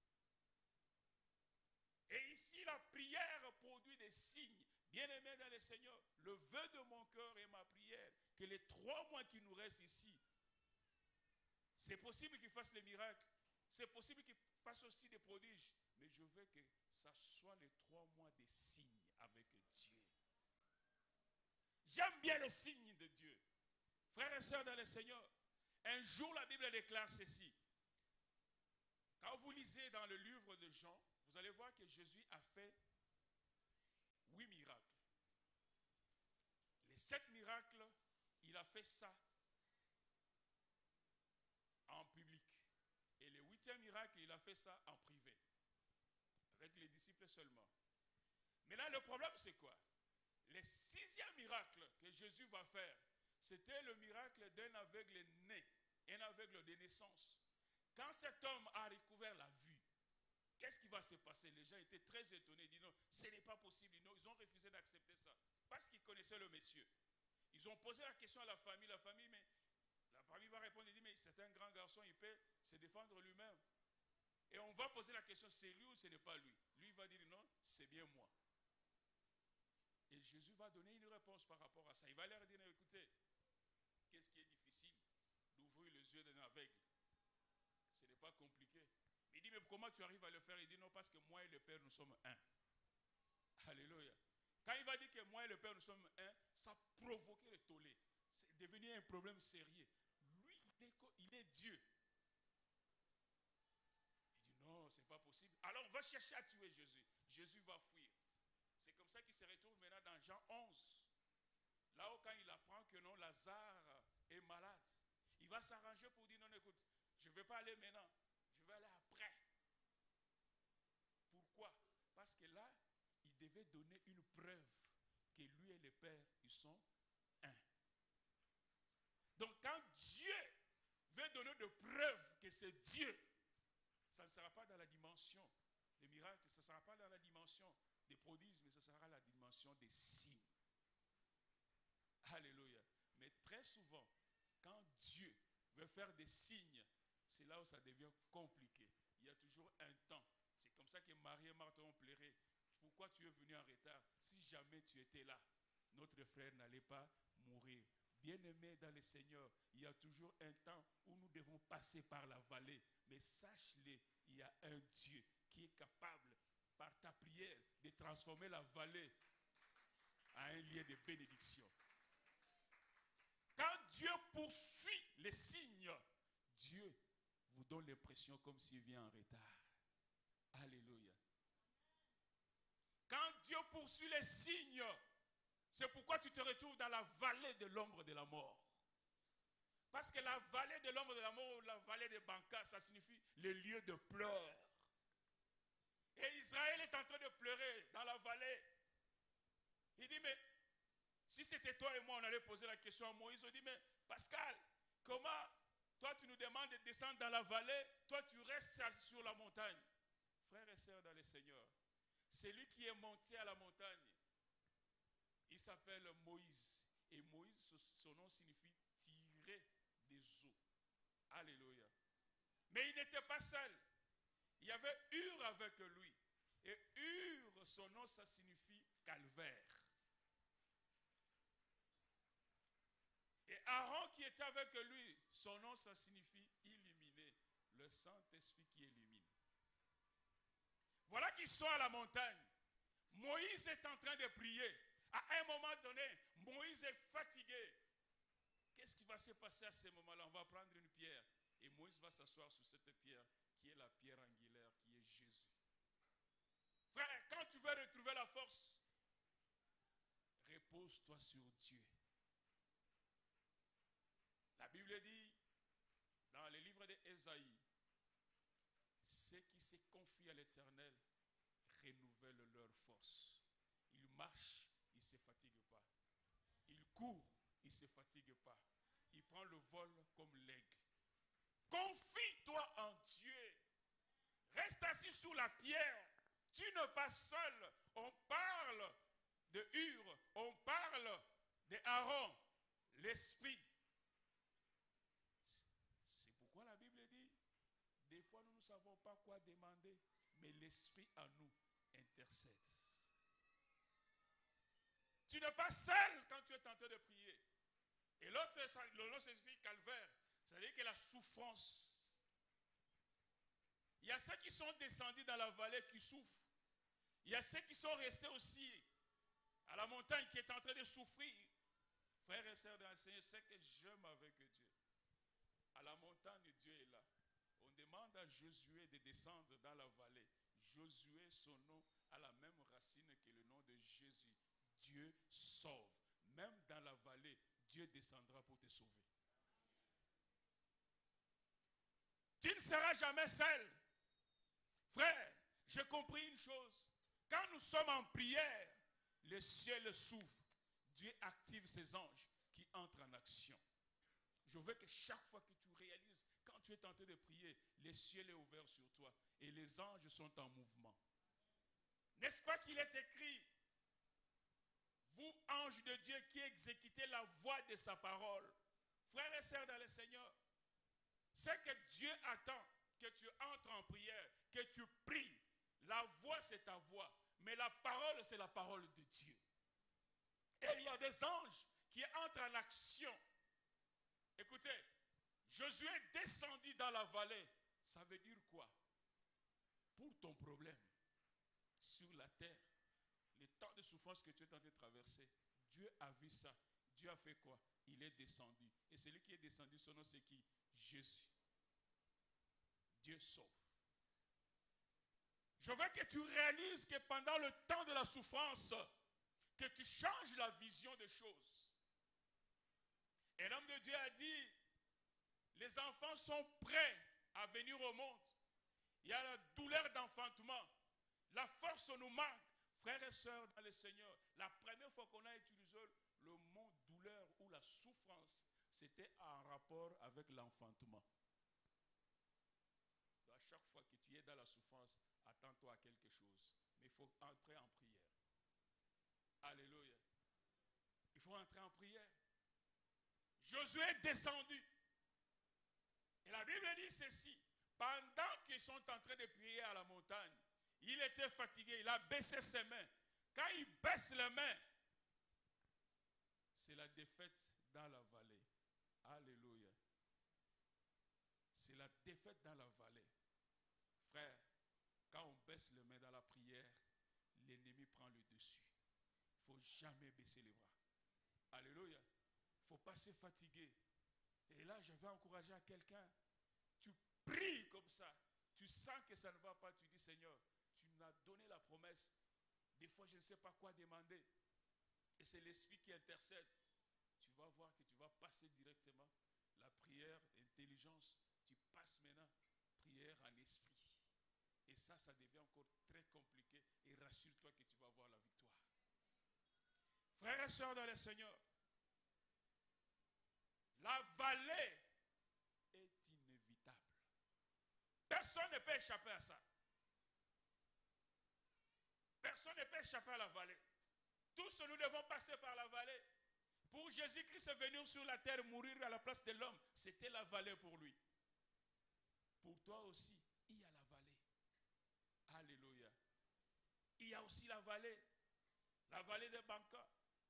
Et ici, la prière produit des signes. Bien-aimés dans le Seigneur, le vœu de mon cœur et ma prière, que les 3 mois qui nous restent ici, c'est possible qu'il fasse les miracles, c'est possible qu'il fasse aussi des prodiges, mais je veux que ça soit les 3 mois des signes avec Dieu. J'aime bien les signes de Dieu. Frères et sœurs dans le Seigneur, un jour la Bible déclare ceci. Quand vous lisez dans le livre de Jean, vous allez voir que Jésus a fait 8 miracles. Les 7 miracles, il a fait ça en public. Et le 8e miracle, il a fait ça en privé. Avec les disciples seulement. Mais là, le problème, c'est quoi? Le 6e miracle que Jésus va faire, c'était le miracle d'un aveugle né, un aveugle de naissance. Quand cet homme a recouvert la vue, qu'est-ce qui va se passer? Les gens étaient très étonnés. Ils disent non, ce n'est pas possible. Non, ils ont refusé d'accepter ça. Parce qu'ils connaissaient le monsieur. Ils ont posé la question à la famille. La famille va répondre et dire, mais c'est un grand garçon, il peut se défendre lui-même. Et on va poser la question, c'est lui ou ce n'est pas lui? Lui va dire non, c'est bien moi. Et Jésus va donner une réponse par rapport à ça. Il va leur dire, écoutez, qu'est-ce qui est difficile? D'ouvrir les yeux d'un aveugle. Ce n'est pas compliqué. Il dit, mais comment tu arrives à le faire? Il dit, non, parce que moi et le Père, nous sommes un. Alléluia. Quand il va dire que moi et le Père, nous sommes un, ça a provoqué le tollé. C'est devenu un problème sérieux. Lui, il est Dieu. Il dit, non, ce n'est pas possible. Alors, on va chercher à tuer Jésus. Jésus va fuir. C'est comme ça qu'il se retrouve maintenant dans Jean 11. Là où quand il apprend que non, Lazare est malade, il va s'arranger pour dire, non, écoute, je ne vais pas aller maintenant. Je vais aller après. Pourquoi? Parce que là, il devait donner une preuve que lui et le Père, ils sont un. Donc quand Dieu veut donner de preuves que c'est Dieu, ça ne sera pas dans la dimension des miracles, ça ne sera pas dans la dimension des prodiges, mais ça sera la dimension des signes. Alléluia. Mais très souvent, quand Dieu veut faire des signes, c'est là où ça devient compliqué. Il y a toujours un temps. C'est comme ça que Marie et Marthe ont pleuré. Pourquoi tu es venu en retard? Si jamais tu étais là, notre frère n'allait pas mourir. Bien-aimés dans le Seigneur, il y a toujours un temps où nous devons passer par la vallée. Mais sache-le, il y a un Dieu qui est capable, par ta prière, de transformer la vallée à un lieu de bénédiction. Quand Dieu poursuit les signes, Dieu vous donne l'impression comme s'il vient en retard. Alléluia. Quand Dieu poursuit les signes, c'est pourquoi tu te retrouves dans la vallée de l'ombre de la mort. Parce que la vallée de l'ombre de la mort ou la vallée de Banca, ça signifie le lieu de pleurs. Et Israël est en train de pleurer dans la vallée. Il dit, mais si c'était toi et moi, on allait poser la question à Moïse. On dit, mais Pascal, comment toi tu nous demandes de descendre dans la vallée, toi tu restes sur la montagne? Frères et sœurs dans le Seigneur, c'est lui qui est monté à la montagne. Il s'appelle Moïse. Et Moïse, son nom signifie tirer des eaux. Alléluia. Mais il n'était pas seul. Il y avait Hur avec lui. Et Hur, son nom, ça signifie calvaire. Et Aaron qui était avec lui, son nom, ça signifie illuminé. Le Saint-Esprit qui illumine. Voilà qu'ils sont à la montagne. Moïse est en train de prier. À un moment donné, Moïse est fatigué. Qu'est-ce qui va se passer à ce moment-là? On va prendre une pierre. Et Moïse va s'asseoir sur cette pierre, qui est la pierre angulaire, qui est Jésus. Frère, quand tu veux retrouver la force, repose-toi sur Dieu. La Bible dit, dans le livre d'Ésaïe, ceux qui se confient à l'Éternel renouvellent leur force. Ils marchent, ils ne se fatiguent pas. Ils courent, ils ne se fatiguent pas. Ils prennent le vol comme l'aigle. Confie-toi en Dieu. Reste assis sous la pierre. Tu n'es pas seul. On parle de Hur, on parle de Aaron, l'esprit. C'est pourquoi la Bible dit, des fois nous ne savons pas quoi demander, mais l'esprit en nous intercède. Tu n'es pas seul quand tu es en train de prier. Et l'autre, le nom signifie calvaire. C'est-à-dire que la souffrance. Il y a ceux qui sont descendus dans la vallée qui souffrent. Il y a ceux qui sont restés aussi à la montagne qui est en train de souffrir. Frères et sœurs dans le Seigneur, c'est que j'aime avec Dieu. À la montagne, Dieu est là. On demande à Josué de descendre dans la vallée. Josué, son nom, a la même racine que le nom de Jésus. Dieu sauve. Même dans la vallée, Dieu descendra pour te sauver. Tu ne seras jamais seul. Frère, j'ai compris une chose. Quand nous sommes en prière, le ciel s'ouvre. Dieu active ses anges qui entrent en action. Je veux que chaque fois que tu réalises, quand tu es tenté de prier, le ciel est ouvert sur toi et les anges sont en mouvement. N'est-ce pas qu'il est écrit, vous, anges de Dieu, qui exécutez la voix de sa parole. Frères et sœurs dans le Seigneur, c'est que Dieu attend que tu entres en prière, que tu pries. La voix, c'est ta voix, mais la parole, c'est la parole de Dieu. Et il y a des anges qui entrent en action. Écoutez, Josué est descendu dans la vallée. Ça veut dire quoi? Pour ton problème sur la terre, le temps de souffrance que tu es en train de traverser, Dieu a vu ça. Dieu a fait quoi? Il est descendu. Et celui qui est descendu, son nom c'est qui? Jésus. Dieu sauve. Je veux que tu réalises que pendant le temps de la souffrance, que tu changes la vision des choses. Et l'homme de Dieu a dit, les enfants sont prêts à venir au monde. Il y a la douleur d'enfantement. La force nous manque. Frères et sœurs dans le Seigneur, la première fois qu'on a utilisé le mot douleur ou la souffrance, c'était en rapport avec l'enfantement. Donc à chaque fois que tu es dans la souffrance, attends-toi à quelque chose. Mais il faut entrer en prière. Alléluia. Il faut entrer en prière. Josué est descendu. Et la Bible dit ceci. Pendant qu'ils sont en train de prier à la montagne, il était fatigué, il a baissé ses mains. Quand il baisse les mains, c'est la défaite dans la vallée. Alléluia. C'est la défaite dans la vallée. Frère, quand on baisse les mains dans la prière, l'ennemi prend le dessus. Il ne faut jamais baisser les bras. Alléluia. Il ne faut pas se fatiguer. Et là, je vais encourager à quelqu'un. Tu pries comme ça. Tu sens que ça ne va pas. Tu dis, Seigneur, tu m'as donné la promesse. Des fois, je ne sais pas quoi demander. Et c'est l'Esprit qui intercède. Tu vas voir que tu vas passer directement. La prière, intelligence, tu passes maintenant. Prière en esprit. Et ça devient encore très compliqué. Et rassure-toi que tu vas avoir la victoire. Frères et sœurs dans le Seigneur, la vallée est inévitable. Personne ne peut échapper à ça. Personne ne peut échapper à la vallée. Tous nous devons passer par la vallée. Pour Jésus-Christ venir sur la terre, mourir à la place de l'homme, c'était la vallée pour lui. Pour toi aussi, il y a la vallée. Alléluia. Il y a aussi la vallée de Banca.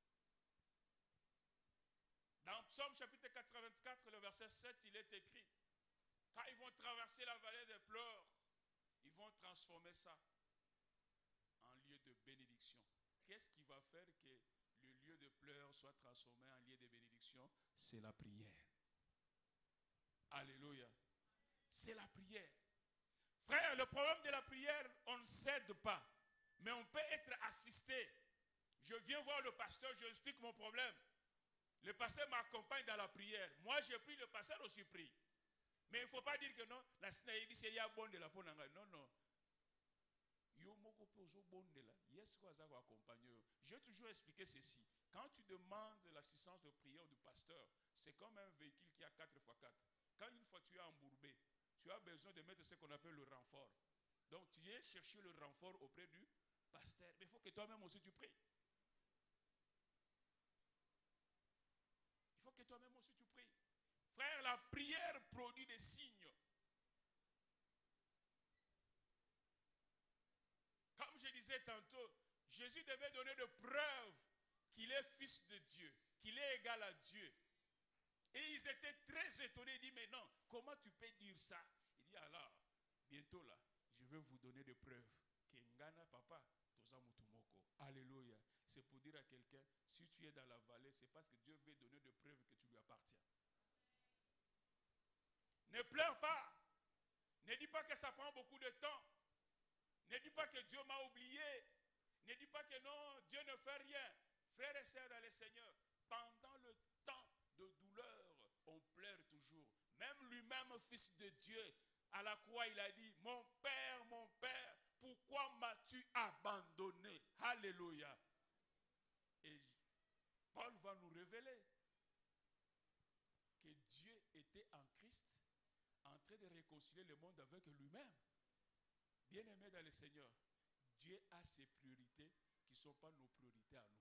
Dans Psaume chapitre 84, le verset 7, il est écrit, quand ils vont traverser la vallée des pleurs, ils vont transformer ça en lieu de bénédiction. Qu'est-ce qui va faire que le lieu de pleurs soit transformé en lieu de bénédiction? C'est la prière. Alléluia. C'est la prière. Frère, le problème de la prière, on ne cède pas. Mais on peut être assisté. Je viens voir le pasteur, je lui explique mon problème. Le pasteur m'accompagne dans la prière. Moi, j'ai pris, le pasteur aussi prie. Mais il ne faut pas dire que non, la snaïbi, c'est ya bon de la ponanga. Non, non. J'ai toujours expliqué ceci. Quand tu demandes l'assistance de prière du pasteur, c'est comme un véhicule qui a 4x4. Quand une fois tu es embourbé, tu as besoin de mettre ce qu'on appelle le renfort. Donc tu viens chercher le renfort auprès du pasteur. Mais il faut que toi-même aussi tu pries. Il faut que toi-même aussi tu pries. Frère, la prière produit des signes. Comme je disais tantôt, Jésus devait donner de preuves qu'il est fils de Dieu, qu'il est égal à Dieu. Et ils étaient très étonnés. Ils disent, mais non, comment tu peux dire ça? Il dit, alors, bientôt là, je vais vous donner des preuves. Kengana papa, toza mutumoko. Alléluia. C'est pour dire à quelqu'un, si tu es dans la vallée, c'est parce que Dieu veut donner des preuves que tu lui appartiens. Ne pleure pas. Ne dis pas que ça prend beaucoup de temps. Ne dis pas que Dieu m'a oublié. Ne dis pas que non, Dieu ne fait rien. Frères et sœurs dans le Seigneur, pendant le temps de douleur, on pleure toujours. Même lui-même, fils de Dieu, à la croix, il a dit, mon Père, pourquoi m'as-tu abandonné? Alléluia. Et Paul va nous révéler que Dieu était en Christ, en train de réconcilier le monde avec lui-même. Bien-aimés dans le Seigneur, Dieu a ses priorités qui ne sont pas nos priorités à nous.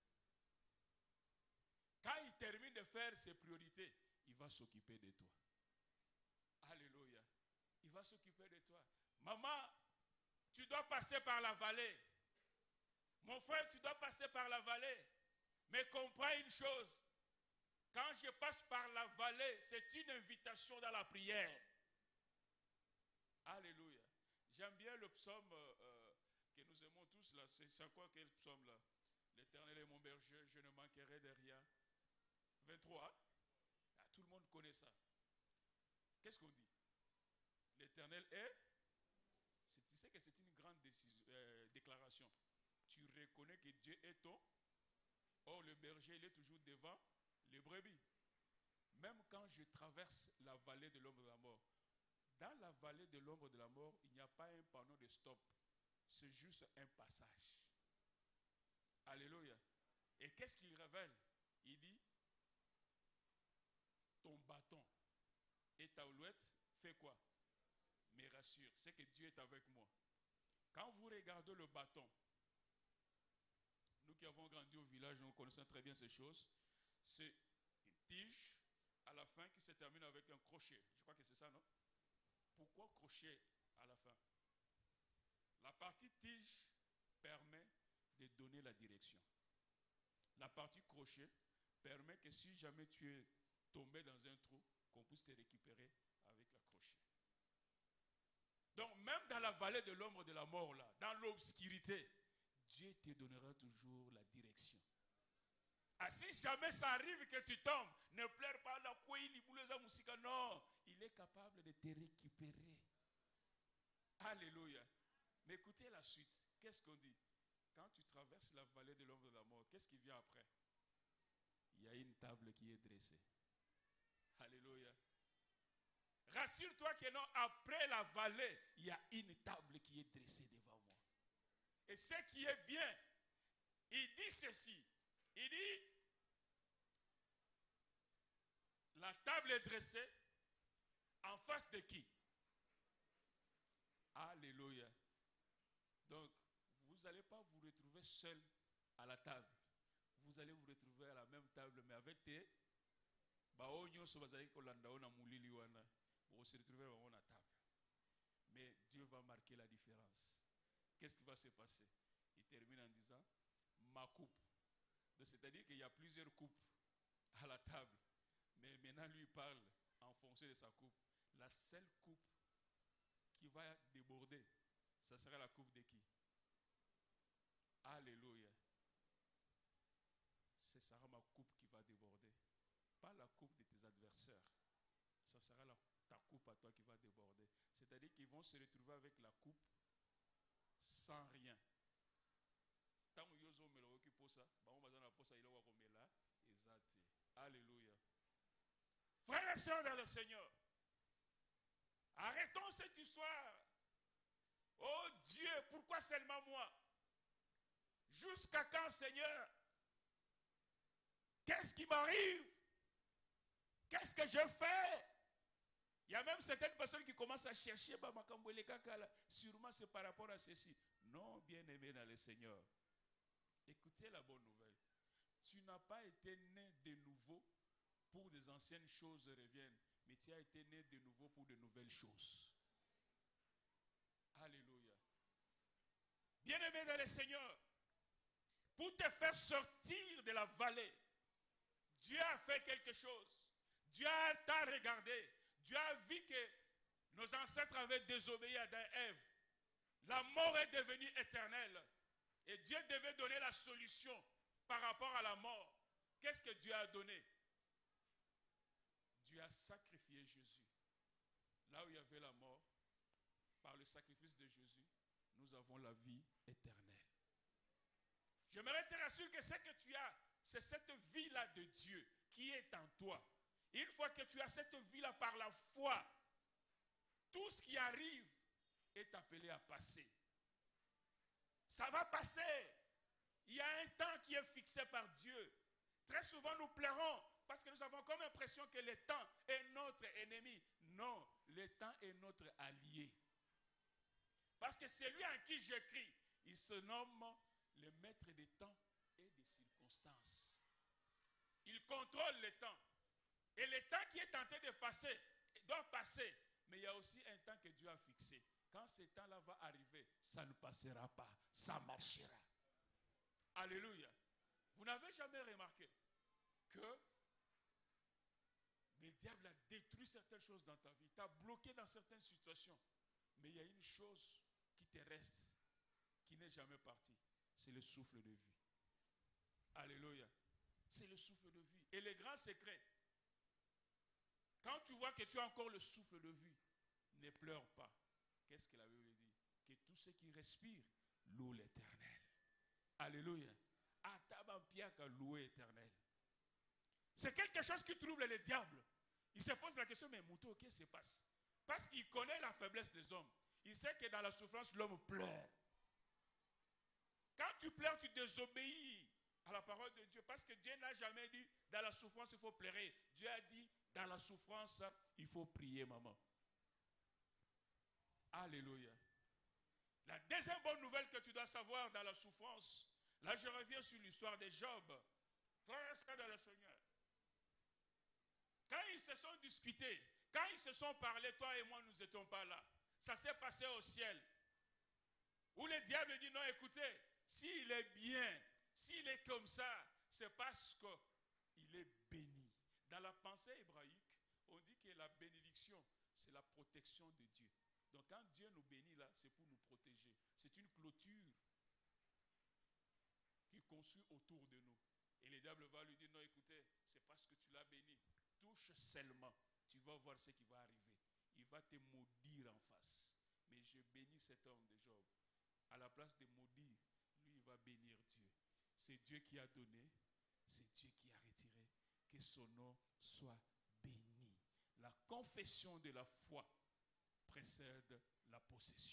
Quand il termine de faire ses priorités, il va s'occuper de toi. Alléluia. Il va s'occuper de toi. Maman, tu dois passer par la vallée. Mon frère, tu dois passer par la vallée. Mais comprends une chose. Quand je passe par la vallée, c'est une invitation dans la prière. Alléluia. J'aime bien le psaume que nous aimons tous là. C'est quoi quel psaume là? L'Éternel est mon berger, je ne manquerai de rien. 23. Ah, tout le monde connaît ça. Qu'est-ce qu'on dit? L'Éternel est. Tu sais que c'est une grande déclaration. Tu reconnais que Dieu est ton. Or, le berger, il est toujours devant les brebis. Même quand je traverse la vallée de l'ombre de la mort, dans la vallée de l'ombre de la mort, il n'y a pas un panneau de stop. C'est juste un passage. Alléluia. Et qu'est-ce qu'il révèle? Il dit, ton bâton et ta houlette fait quoi? Me rassure. C'est que Dieu est avec moi. Quand vous regardez le bâton, nous qui avons grandi au village, nous connaissons très bien ces choses. C'est une tige à la fin qui se termine avec un crochet. Je crois que c'est ça, non? Pourquoi crochet à la fin? La partie tige permet de donner la direction. La partie crochet permet que si jamais tu es tombé dans un trou, qu'on puisse te récupérer avec la crochet. Donc même dans la vallée de l'ombre de la mort, là, dans l'obscurité, Dieu te donnera toujours la direction. Ah, si jamais ça arrive que tu tombes, ne pleure pas la musique. Non, il est capable de te récupérer. Alléluia. Mais écoutez la suite. Qu'est-ce qu'on dit? Quand tu traverses la vallée de l'ombre de la mort, qu'est-ce qui vient après? Il y a une table qui est dressée. Alléluia. Rassure-toi que non, après la vallée, il y a une table qui est dressée devant moi. Et ce qui est bien, il dit ceci. Il dit, la table est dressée en face de qui? Alléluia. Donc, vous n'allez pas vous retrouver seul à la table. Vous allez vous retrouver à la même table, mais avec tes baonyo, vous allez se retrouver à la table. Mais Dieu va marquer la différence. Qu'est-ce qui va se passer? Il termine en disant, ma coupe. C'est-à-dire qu'il y a plusieurs coupes à la table. Mais maintenant, lui parle en fonction de sa coupe. La seule coupe qui va déborder, ça sera la coupe de qui? Alléluia. Ce sera ma coupe qui va déborder. Pas la coupe de tes adversaires. Ça sera ta coupe à toi qui va déborder. C'est-à-dire qu'ils vont se retrouver avec la coupe sans rien. Alléluia. Frères et sœurs dans le Seigneur, arrêtons cette histoire. Oh Dieu, pourquoi seulement moi? Jusqu'à quand, Seigneur? Qu'est-ce qui m'arrive? Qu'est-ce que je fais? Il y a même certaines personnes qui commencent à chercher, sûrement c'est par rapport à ceci. Non, bien-aimé dans le Seigneur. Écoutez la bonne nouvelle. Tu n'as pas été né de nouveau pour des anciennes choses reviennent, mais tu as été né de nouveau pour de nouvelles choses. Alléluia. Bien-aimé dans le Seigneur, pour te faire sortir de la vallée, Dieu a fait quelque chose. Dieu t'a regardé. Dieu a vu que nos ancêtres avaient désobéi à Adam et Ève. La mort est devenue éternelle. Et Dieu devait donner la solution par rapport à la mort. Qu'est-ce que Dieu a donné? Dieu a sacrifié Jésus. Là où il y avait la mort, par le sacrifice de Jésus, nous avons la vie éternelle. J'aimerais te rassurer que ce que tu as, c'est cette vie-là de Dieu qui est en toi. Une fois que tu as cette vie-là par la foi, tout ce qui arrive est appelé à passer. Ça va passer. Il y a un temps qui est fixé par Dieu. Très souvent nous pleurons parce que nous avons comme impression que le temps est notre ennemi. Non, le temps est notre allié. Parce que celui en qui je crie, il se nomme le maître des temps et des circonstances. Il contrôle le temps. Et le temps qui est tenté de passer, doit passer. Mais il y a aussi un temps que Dieu a fixé. Quand ce temps-là va arriver, ça ne passera pas, ça marchera. Alléluia. Vous n'avez jamais remarqué que le diable a détruit certaines choses dans ta vie, t'a bloqué dans certaines situations. Mais il y a une chose qui te reste, qui n'est jamais partie. C'est le souffle de vie. Alléluia. C'est le souffle de vie. Et le grand secret, quand tu vois que tu as encore le souffle de vie, ne pleure pas. Qu'est-ce que la Bible dit? Que tous ceux qui respirent louent l'Éternel. Alléluia. Atabampiaka, louer l'Éternel. C'est quelque chose qui trouble le diable. Il se pose la question, mais Mouto, qu'est-ce qui se passe? Parce qu'il connaît la faiblesse des hommes. Il sait que dans la souffrance, l'homme pleure. Quand tu pleures, tu désobéis à la parole de Dieu. Parce que Dieu n'a jamais dit, dans la souffrance, il faut pleurer. Dieu a dit, dans la souffrance, il faut prier, maman. Alléluia. La deuxième bonne nouvelle que tu dois savoir dans la souffrance, Là, je reviens sur l'histoire de Job. Frères et sœurs dans le Seigneur. Quand ils se sont discutés, quand ils se sont parlé, toi et moi, nous n'étions pas là. Ça s'est passé au ciel. Où le diable dit, non, écoutez, s'il est bien, s'il est comme ça, c'est parce qu'il est béni. Dans la pensée hébraïque, on dit que la bénédiction, c'est la protection de Dieu. Donc quand Dieu nous bénit là, c'est pour nous protéger. C'est une clôture qui construit autour de nous. Et le diable va lui dire, non, écoutez, c'est parce que tu l'as béni. Touche seulement, tu vas voir ce qui va arriver. Il va te maudire en face. Mais je bénis cet homme de Job. À la place de maudire, lui, il va bénir Dieu. C'est Dieu qui a donné, c'est Dieu qui a retiré. Que son nom soit béni. La confession de la foi précède la possession.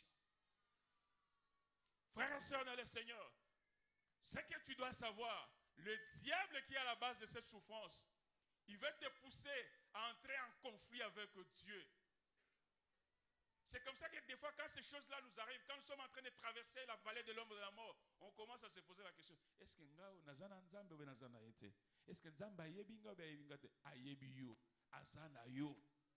Frères et sœurs dans le Seigneur, ce que tu dois savoir, le diable qui est à la base de cette souffrance, il veut te pousser à entrer en conflit avec Dieu. C'est comme ça que des fois, quand ces choses-là nous arrivent, quand nous sommes en train de traverser la vallée de l'ombre de la mort, on commence à se poser la question, est-ce que ngao nazana nzambe ou nazana ete? Est-ce que nzambe ayebi ngao be ayebi ngate? Ayebi yo, azana yo.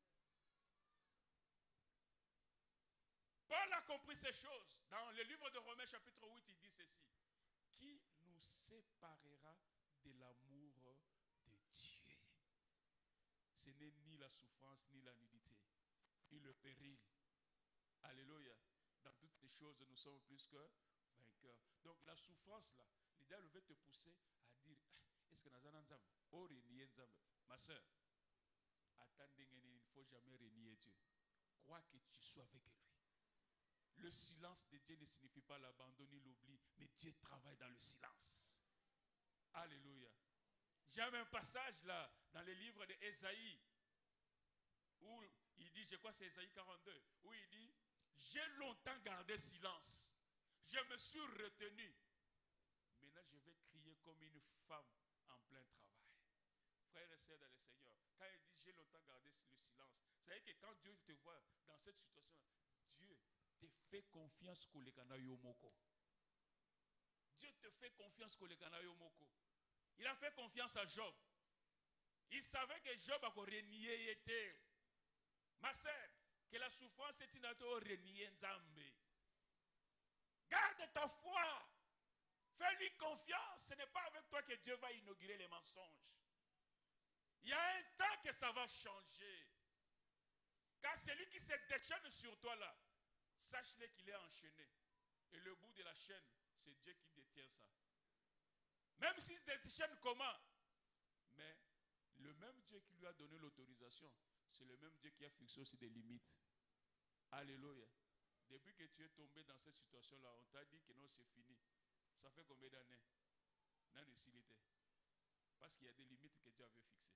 Paul a compris ces choses. Dans le livre de Romains chapitre 8, il dit ceci. Qui nous séparera de l'amour de Dieu? Ce n'est ni la souffrance, ni la nudité, ni le péril. Alléluia. Dans toutes les choses, nous sommes plus que vainqueurs. Donc la souffrance là, le diable veut te pousser à dire, est-ce que Nazana Nzambe? Oh, renier Nzambe. Ma soeur, attendez, il ne faut jamais renier Dieu. Crois que tu sois avec lui. Le silence de Dieu ne signifie pas l'abandon ni l'oubli, mais Dieu travaille dans le silence. Alléluia. J'ai un passage là, dans le livre d'Ésaïe, où il dit, je crois que c'est Ésaïe 42, où il dit, j'ai longtemps gardé silence, je me suis retenu. Maintenant, je vais crier comme une femme en plein travail. Frères et sœurs dans le Seigneur, quand il dit, j'ai longtemps gardé le silence, c'est-à-dire que quand Dieu te voit dans cette situation, Dieu te fait confiance pour les Kanayomoko. Dieu te fait confiance pour les Kanayomoko. Il a fait confiance à Job. Il savait que Job a renié été. Ma sœur, que la souffrance est une autre renié Nzambe. Garde ta foi. Fais-lui confiance. Ce n'est pas avec toi que Dieu va inaugurer les mensonges. Il y a un temps que ça va changer. Car celui qui se déchaîne sur toi là, sache-le qu'il est enchaîné. Et le bout de la chaîne, c'est Dieu qui détient ça. Même s'il se déchaîne comment? Mais le même Dieu qui lui a donné l'autorisation, c'est le même Dieu qui a fixé aussi des limites. Alléluia. Depuis que tu es tombé dans cette situation-là, on t'a dit que non, c'est fini. Ça fait combien d'années? Non, parce qu'il y a des limites que Dieu avait fixées.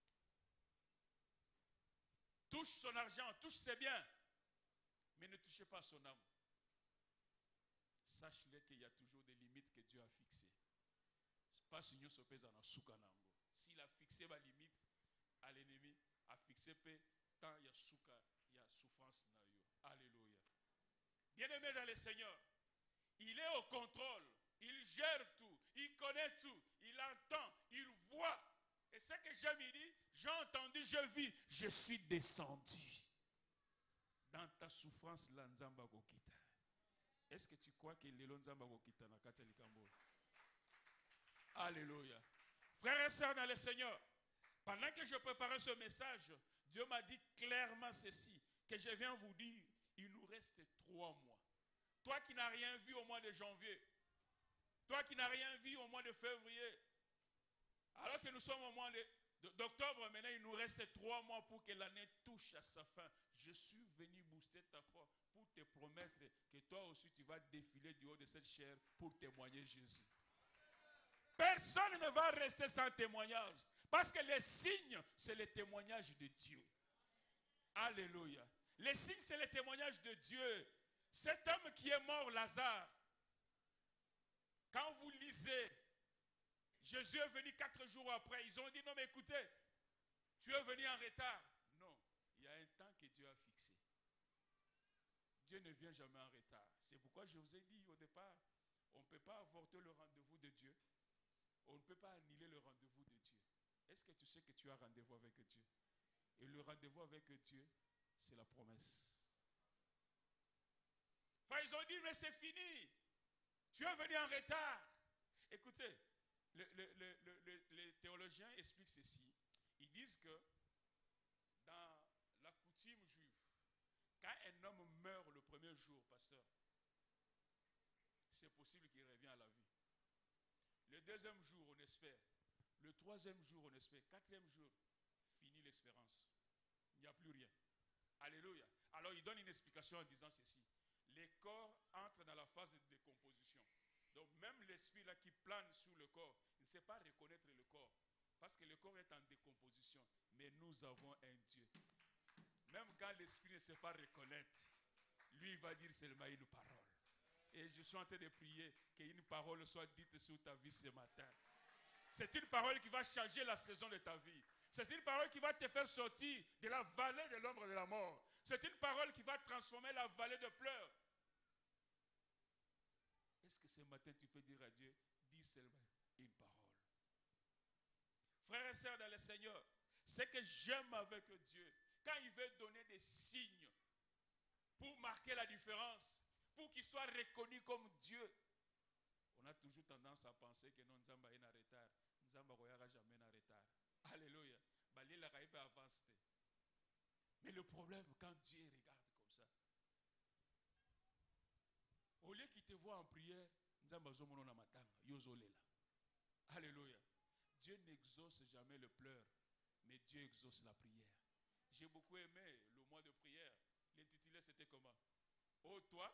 Touche son argent, touche ses biens, mais ne touchez pas son âme. Sache-le qu'il y a toujours des limites que Dieu a fixées. Pas si nous sommes en soukanango. S'il a fixé ma limite à l'ennemi, a fixé tant il y a souka, il y a souffrance. Alléluia. Bien-aimé dans le Seigneur, il est au contrôle, il gère tout, il connaît tout, il entend, il voit. Et ce que j'aime, il dit, j'ai entendu, je vis, je suis descendu. Dans ta souffrance, la Nzamba Gokita. Est-ce que tu crois que l'élo Nzamba Gokita na kati likambo? Alléluia. Frères et sœurs dans le Seigneur, pendant que je préparais ce message, Dieu m'a dit clairement ceci, que je viens vous dire, il nous reste 3 mois. Toi qui n'as rien vu au mois de janvier, toi qui n'as rien vu au mois de février, alors que nous sommes au mois d'octobre, maintenant il nous reste 3 mois pour que l'année touche à sa fin. Je suis venu booster ta foi pour te promettre que toi aussi tu vas défiler du haut de cette chair pour témoigner Jésus. Personne ne va rester sans témoignage. Parce que les signes, c'est le témoignage de Dieu. Alléluia. Les signes, c'est le témoignage de Dieu. Cet homme qui est mort, Lazare, quand vous lisez, Jésus est venu 4 jours après. Ils ont dit, non mais écoutez, tu es venu en retard. Non, il y a un temps que Dieu a fixé. Dieu ne vient jamais en retard. C'est pourquoi je vous ai dit au départ, On ne peut pas avorter le rendez-vous de Dieu. On ne peut pas annuler le rendez-vous de Dieu. Est-ce que tu sais que tu as rendez-vous avec Dieu? Et le rendez-vous avec Dieu, c'est la promesse. Enfin, ils ont dit, mais c'est fini. Tu es venu en retard. Écoutez, les théologiens expliquent ceci. Ils disent que dans la coutume juive, quand un homme meurt le premier jour, pasteur, c'est possible qu'il revienne à la vie. Le deuxième jour, on espère. Le troisième jour, on espère. Quatrième jour, fini l'espérance. Il n'y a plus rien. Alléluia. Alors, il donne une explication en disant ceci. Les corps entrent dans la phase de décomposition. Donc, même l'esprit là qui plane sur le corps, il ne sait pas reconnaître le corps. Parce que le corps est en décomposition. Mais nous avons un Dieu. Même quand l'esprit ne sait pas reconnaître, lui, il va dire seulement une parole. Et je suis en train de prier qu'une parole soit dite sur ta vie ce matin. C'est une parole qui va changer la saison de ta vie. C'est une parole qui va te faire sortir de la vallée de l'ombre de la mort. C'est une parole qui va transformer la vallée de pleurs. Est-ce que ce matin tu peux dire à Dieu, dis seulement une parole? Frères et sœurs dans le Seigneur, c'est que j'aime avec Dieu. Quand il veut donner des signes pour marquer la différence, pour qu'il soit reconnu comme Dieu, on a toujours tendance à penser que non, Nzamba est en retard. Nzamba ne jamais en retard. Alléluia. Mais le problème, quand Dieu regarde comme ça, au lieu qu'il te voit en prière, Nzamba zomono na matanga, yozolela. Alléluia. Dieu n'exauce jamais le pleur, mais Dieu exauce la prière. J'ai beaucoup aimé le mois de prière. L'intitulé c'était comment? Oh toi,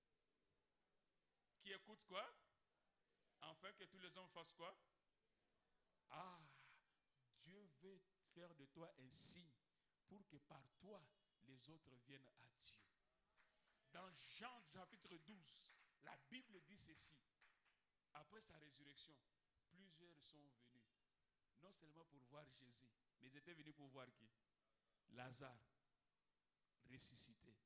qui écoute quoi? Afin que tous les hommes fassent quoi? Ah, Dieu veut faire de toi un signe pour que par toi, les autres viennent à Dieu. Dans Jean chapitre 12, la Bible dit ceci. Après sa résurrection, plusieurs sont venus. Non seulement pour voir Jésus, mais ils étaient venus pour voir qui? Lazare, ressuscité.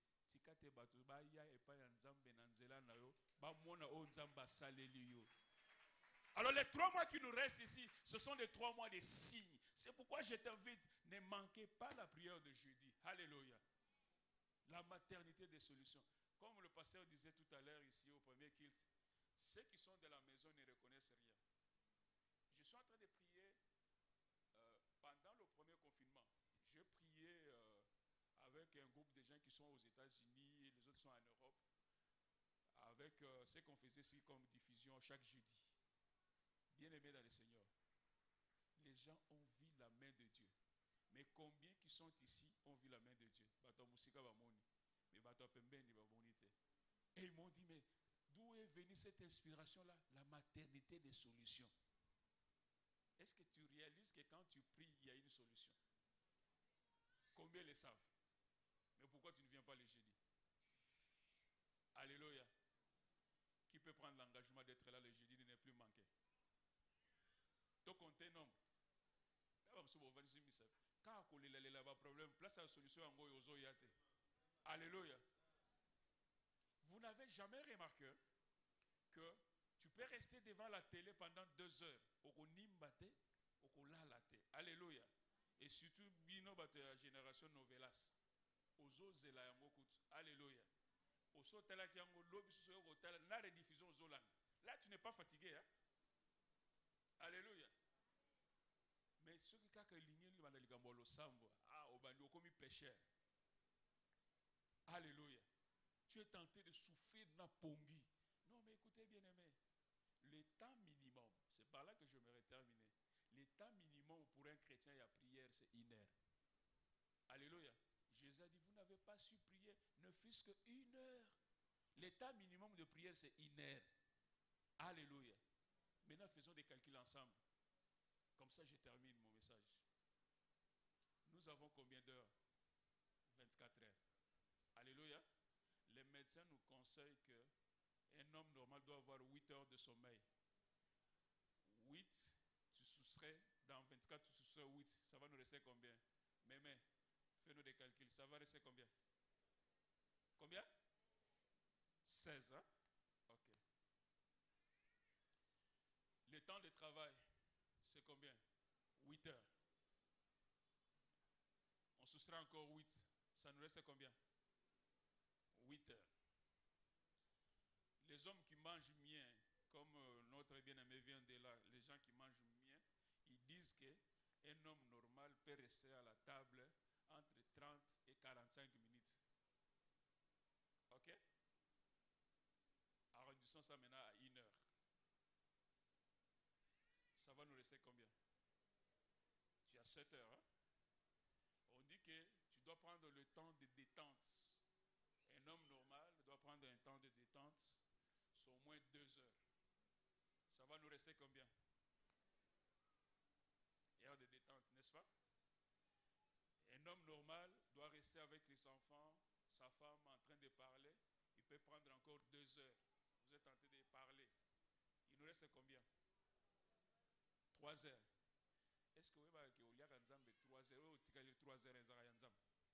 Alors les 3 mois qui nous restent ici, ce sont les 3 mois de signes. C'est pourquoi je t'invite, ne manquez pas la prière de jeudi. Alléluia. La maternité des solutions. Comme le pasteur disait tout à l'heure ici au premier culte, ceux qui sont de la maison ne reconnaissent rien. Je suis en train de prier pendant le premier confinement. Je priais avec un groupe de gens qui sont aux États-Unis et les autres sont en Europe, avec ce qu'on faisait ici comme diffusion chaque jeudi. Bien-aimés dans le Seigneur, les gens ont vu la main de Dieu. Mais combien qui sont ici ont vu la main de Dieu? Et ils m'ont dit, mais d'où est venue cette inspiration-là? La maternité des solutions. Est-ce que tu réalises que quand tu pries, il y a une solution? Combien le savent? Mais pourquoi tu ne viens pas le jeudi? Alléluia. Qui peut prendre l'engagement d'être là le jeudi, de ne plus manquer? Toi, comptez nombre. Quand on a un problème, place à la solution. Alléluia. Vous n'avez jamais remarqué que tu peux rester devant la télé pendant 2 heures. Alléluia. Et surtout, bino la génération novelas. Alléluia. Là, tu n'es pas fatigué. Hein? Alléluia. Mais ceux qui ont ligné le sambo, pécheur. Alléluia. Tu es tenté de souffrir na pongi. Non, mais écoutez bien aimé. Le temps minimum, c'est par là que je me terminer. Le temps minimum pour un chrétien et la prière, c'est 1 heure. Alléluia. Jésus a dit, vous n'avez pas su prier, ne fût-ce que 1 heure. Le temps minimum de prière, c'est 1 heure. Alléluia. Maintenant, faisons des calculs ensemble. Comme ça, je termine mon message. Nous avons combien d'heures? 24 heures. Alléluia. Les médecins nous conseillent qu'un homme normal doit avoir 8 heures de sommeil. 8, tu soustrais, dans 24, tu soustrais 8. Ça va nous rester combien? Mais, fais-nous des calculs. Ça va rester combien? Combien? 16, hein? Ok. temps de travail, c'est combien? 8 heures. On soustrait encore 8. Ça nous reste combien? 8 heures. Les hommes qui mangent bien, comme notre bien-aimé vient de là, les gens qui mangent bien, ils disent qu'un homme normal peut rester à la table entre 30 et 45 minutes. Ok? Arrondissons ça maintenant à 1 heure. Ça va nous rester combien? Tu as 7 heures. Hein? On dit que tu dois prendre le temps de détente. Un homme normal doit prendre un temps de détente, c'est au moins 2 heures. Ça va nous rester combien? Heure de détente, n'est-ce pas? Un homme normal doit rester avec les enfants, sa femme en train de parler. Il peut prendre encore 2 heures. Vous êtes en train de parler. Il nous reste combien? 3 heures. Est-ce que vous avez dit qu'il y a 3 heures ou 3 heures?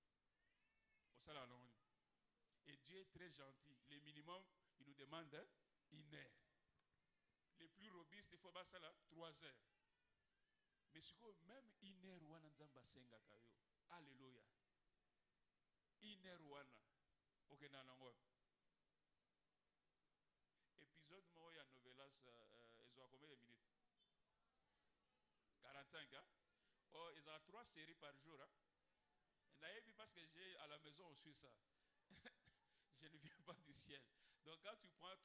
Et Dieu est très gentil. Le minimum, il nous demande 1 heure. Les plus robustes, il faut faire ça là, 3 heures. Mais ce que même 1 heure, on a senga kayo. Alléluia. 1 heure, on a. Ok, nanango. Épisode moi, il y a novelas, ils ont combien de minutes? 45, hein? Oh, ils ont 3 séries par jour, hein? Parce que j'ai à la maison, on suit ça. Je ne viens pas du ciel. Donc quand tu prends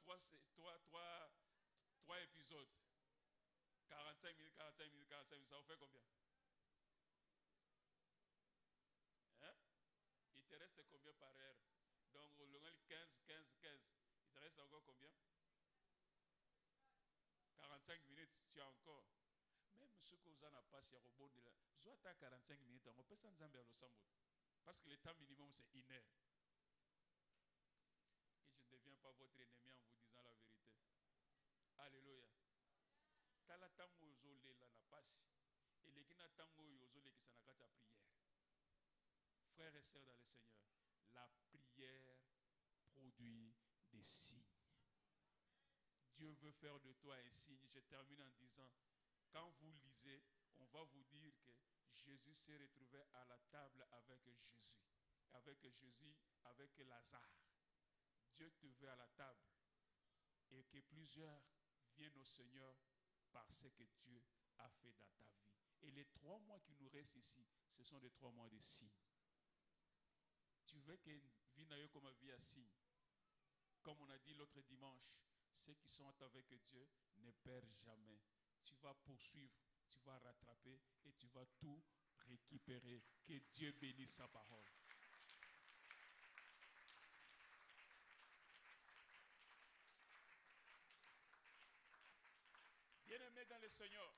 3 épisodes, 45 minutes, 45 minutes, 45 minutes, ça vous fait combien? Hein? Il te reste combien par heure? Donc le 15, 15, 15. Il te reste encore combien? 45 minutes, tu as encore. Même ceux que vous en avez pas, si vous avez 45 minutes, on peut s'en zamber le sambut. Parce que le temps minimum, c'est 1 heure. Et je ne deviens pas votre ennemi en vous disant la vérité. Alléluia. Kala tango ozole la na pasi. Et les kina tango ozole qui s'anakati à prière. Frères et sœurs dans le Seigneur, la prière produit des signes. Dieu veut faire de toi un signe. Je termine en disant, quand vous lisez, on va vous dire que Jésus s'est retrouvé à la table avec Jésus. Avec Lazare. Dieu te veut à la table et que plusieurs viennent au Seigneur par ce que Dieu a fait dans ta vie. Et les 3 mois qui nous restent ici, ce sont des 3 mois de signes. Tu veux qu'une vie n'aille comme une vie à signe. Comme on a dit l'autre dimanche, ceux qui sont avec Dieu ne perdent jamais. Tu vas poursuivre, tu vas rattraper et tu vas tout récupérer. Que Dieu bénisse sa parole. Bien-aimés dans le Seigneur,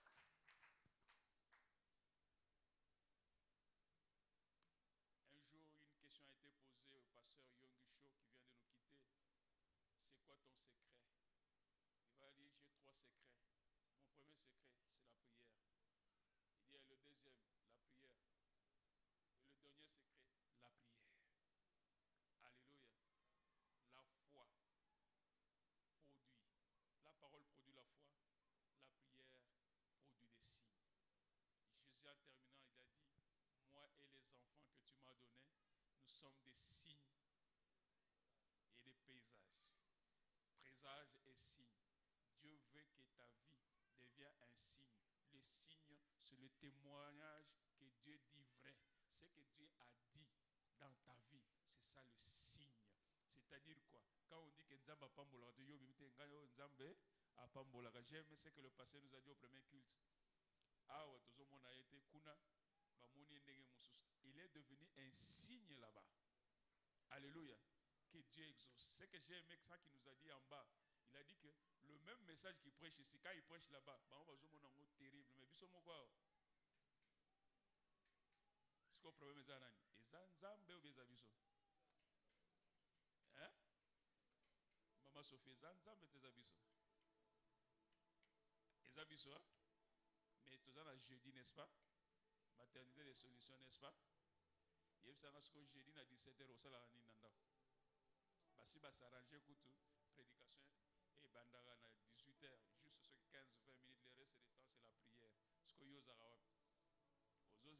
un jour, une question a été posée au pasteur Yongisho qui vient de nous quitter. C'est quoi ton secret? Il va dire, j'ai 3 secrets. Mon premier secret, c'est la prière. Il dit, le deuxième, la prière. Et le dernier secret, la prière. Alléluia. La foi produit. La parole produit la foi. La prière produit des signes. Jésus, en terminant, il a dit, moi et les enfants que tu m'as donnés, nous sommes des signes et des paysages. Présage et signe. Dieu veut que ta vie devienne un signe. Le signe, c'est le témoignage que Dieu dit vrai. Ce que Dieu a dit dans ta vie, c'est ça le signe. C'est-à-dire quoi? Quand on dit que Nzamba Pambola, j'aime ce que le pasteur nous a dit au premier culte. Il est devenu un signe là-bas. Alléluia. Que Dieu exauce. Ce que j'ai aimé, ça qu'il nous a dit en bas, il a dit que le même message qu'il prêche ici, quand il prêche là-bas, c'est terrible. Mais bisous, quoi? C'est quoi le problème? Hein? Maman Sophie, Nzambe tes abisso. Les abisso, hein? Mais tout ça, jeudi, n'est-ce pas? Maternité des solutions, n'est-ce pas? Il y a un jeudi à 17h au salon Nanda. Si va s'arranger, écoute, prédication et bandara à 18h, juste ce 15-20 minutes les restes.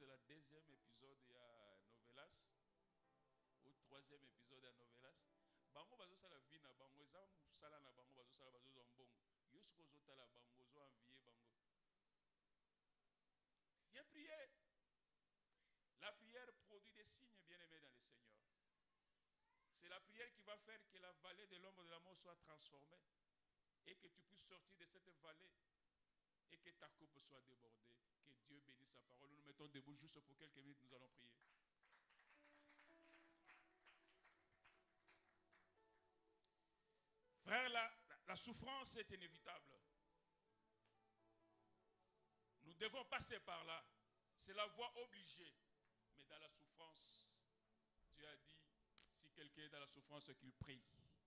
c'est la deuxième épisode, il y a Novelas, ou troisième épisode à Novelas. Bango bazo sala vie na bango, eza sala na bango bazo sala bazo zombongo. Yo soko zota la bango, zo envier bango. Viens prier. La prière produit des signes, bien-aimés dans le Seigneur. C'est la prière qui va faire que la vallée de l'ombre de la mort soit transformée et que tu puisses sortir de cette vallée et que ta coupe soit débordée. Que Dieu bénisse sa parole. Nous nous mettons debout juste pour quelques minutes, nous allons prier. Frère, la souffrance est inévitable. Nous devons passer par là. C'est la voie obligée. Mais dans la souffrance, Dieu a dit, si quelqu'un est dans la souffrance, qu'il prie.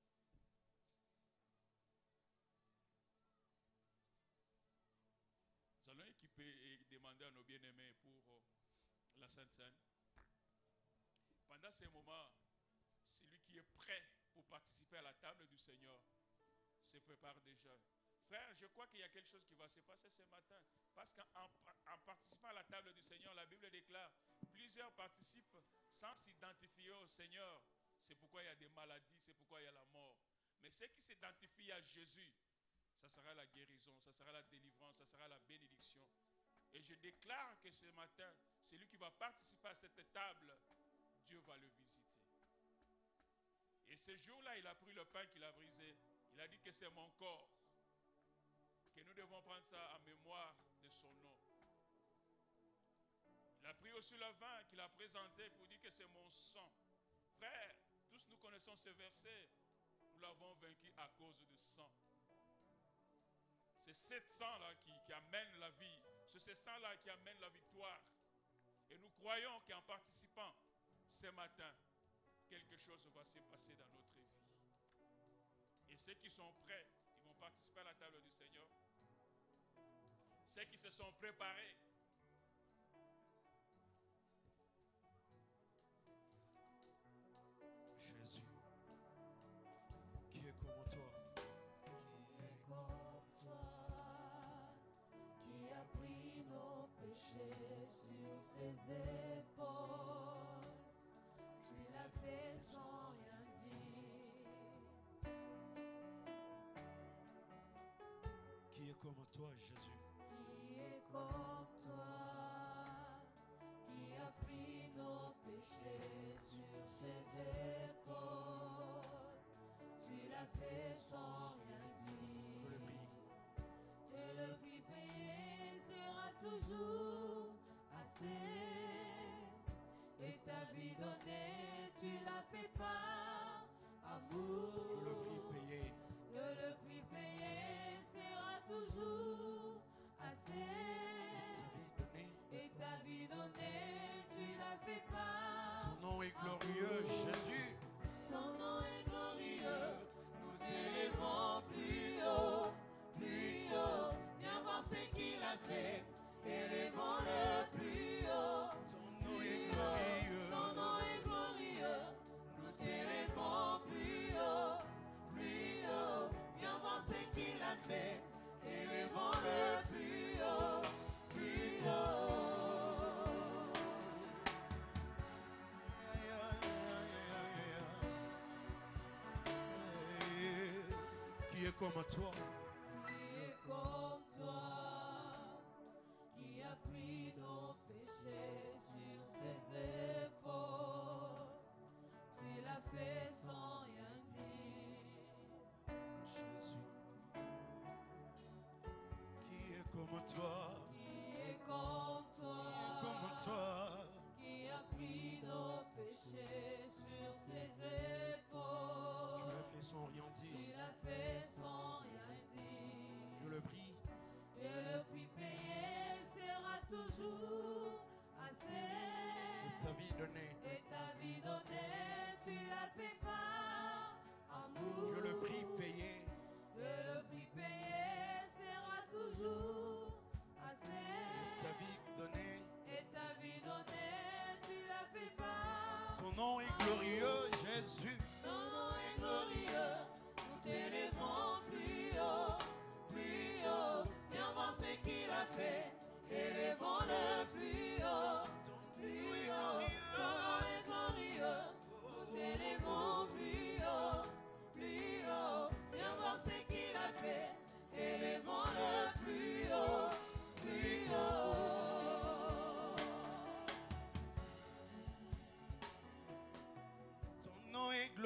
Nous allons équiper et demander à nos bien-aimés pour la Sainte Seine. Pendant ces moments, celui qui est prêt pour participer à la table du Seigneur se prépare déjà. Frère, je crois qu'il y a quelque chose qui va se passer ce matin. Parce qu'en participant à la table du Seigneur, la Bible déclare, plusieurs participent sans s'identifier au Seigneur. C'est pourquoi il y a des maladies, c'est pourquoi il y a la mort. Mais ceux qui s'identifient à Jésus, ça sera la guérison, ça sera la délivrance, ça sera la bénédiction. Et je déclare que ce matin, celui qui va participer à cette table, Dieu va le visiter. Et ce jour-là, il a pris le pain qu'il a brisé. Il a dit que c'est mon corps. Que nous devons prendre ça en mémoire de son nom. Il a pris aussi le vin qu'il a présenté pour dire que c'est mon sang. Frère, tous nous connaissons ce verset. Nous l'avons vaincu à cause du sang. C'est ce sang-là qui amène la vie. C'est ce sang-là qui amène la victoire. Et nous croyons qu'en participant ce matin, quelque chose va se passer dans notre vie. Et ceux qui sont prêts, ils vont participer à la table du Seigneur. Ceux qui se sont préparés. Jésus, qui est comme toi? Qui est comme toi, qui a pris nos péchés sur ses épaules. Tu l'as fait sans rien dire. Qui est comme toi, Jésus? Qui est comme toi, qui a pris nos péchés sur ses épaules. Tu l'as fait sans rien dire. Je le prie. Que le prix payé sera toujours assez. Et ta vie donnée, tu l'as fait par amour. Que le prix payé. Que le prix payé sera toujours assez. Et ta vie donnée, tu l'as fait par Ton nom est glorieux, Jésus. ton nom est glorieux. Nous t'élèvons plus haut, plus haut. Viens voir ce qu'il a fait. Élevons-le plus haut. Ton nom est glorieux. Ton nom est glorieux. Nous t'élèvons plus haut, plus haut. Viens voir ce qu'il a fait. Élevons-le plus haut, plus haut. Qui est comme toi? Qui est comme toi, qui a pris nos péchés sur ses épaules. Tu l'as fait sans rien dire. Jésus. Qui est comme toi? Qui est comme toi, Comme toi. qui a pris nos péchés sur ses Tu épaules. l'as fait sans rien Tu dire. l'as fait sans rien dire. Je le prie. Et le prix payé sera toujours assez. Ta vie donnée. Et ta vie donnée, tu l'as fait par amour. Je le prie payé. Et le prix payé sera toujours assez. Ta vie donnée. Et ta vie donnée, tu l'as fait par Ton nom est glorieux, Jésus. ton nom est glorieux. Nous t'élèvons plus haut, plus haut. Viens voir ce qu'il a fait. Élevons-le plus haut. Ton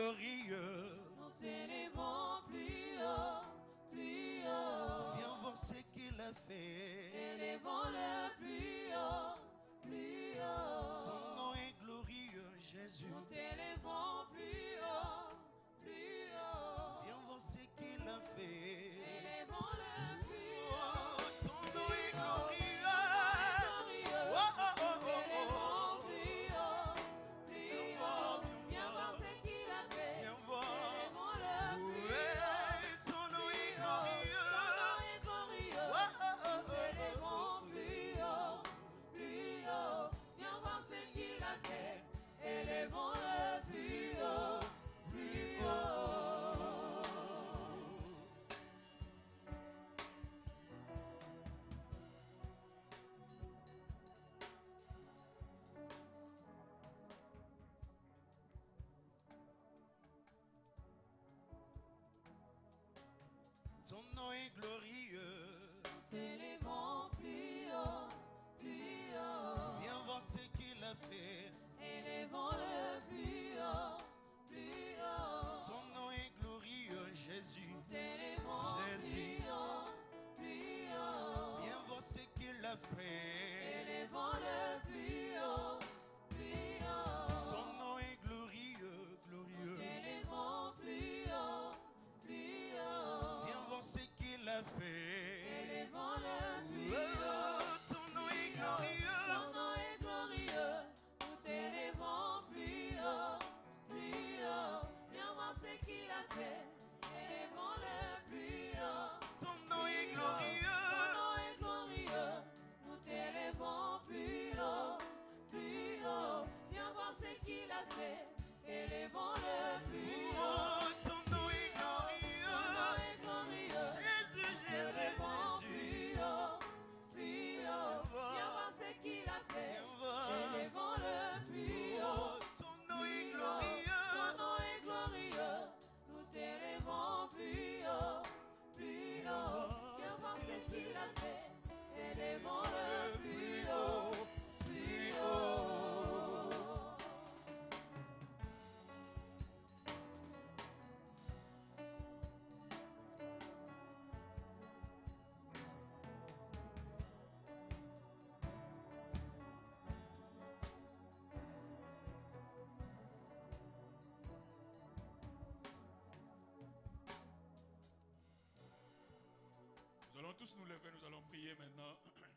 glorieux. Nous t'élevons plus haut, plus haut. Viens voir ce qu'il a fait. Élevons-le plus haut, plus haut. Ton nom est glorieux, Jésus. Nous t'élevons plus haut, plus haut. Viens voir ce qu'il a fait. Élevons-le plus Oh, haut. ton nom est glorieux. Glorieux. Oh, oh, oh, oh, Élevons oh. plus haut, plus haut. Viens voir ce qu'il a fait. Viens voir. Élevons-le plus haut. Ouais, ton nom est glorieux. Ton nom est glorieux. Oh, oh, oh, oh. Élevons plus haut, plus haut. Viens voir ce qu'il a fait. Élevons-le plus haut, plus haut. Ton nom est glorieux. Élevons plus haut, plus haut. Viens voir ce qu'il a fait. Élevons-le plus haut, plus haut. Ton nom est glorieux, Jésus. Élevons Jésus. plus haut, plus haut. Viens voir ce qu'il a fait. Élevons-le plus haut, plus haut. Ton nom est glorieux, glorieux. Élevons plus haut, plus haut. Viens voir ce qu'il a fait. Élevons-le plus haut. Oh, ton nom est glorieux. Ton nom est glorieux. Nous t'élevons plus haut, plus haut. Viens voir ce qu'il a fait. Élevons-le plus haut. Ton nom est Ton glorieux. nom est glorieux. Nous t'élevons plus haut, plus haut. Viens voir ce qu'il a fait. Élevons-le plus haut. Oh, ton nom est Ton nom glorieux. est glorieux. Jésus, Jésus, Élevons Jésus. plus haut, plus haut. Viens voir ce qu'il a fait. Viens voir. Élevons-le plus haut. Oh, ton nom est Ton glorieux. nom est glorieux. Nous t'élevons plus haut, plus haut. Viens voir ce qu'il a fait. Élevons-le plus haut, plus haut. Nous allons tous nous lever, nous allons prier maintenant.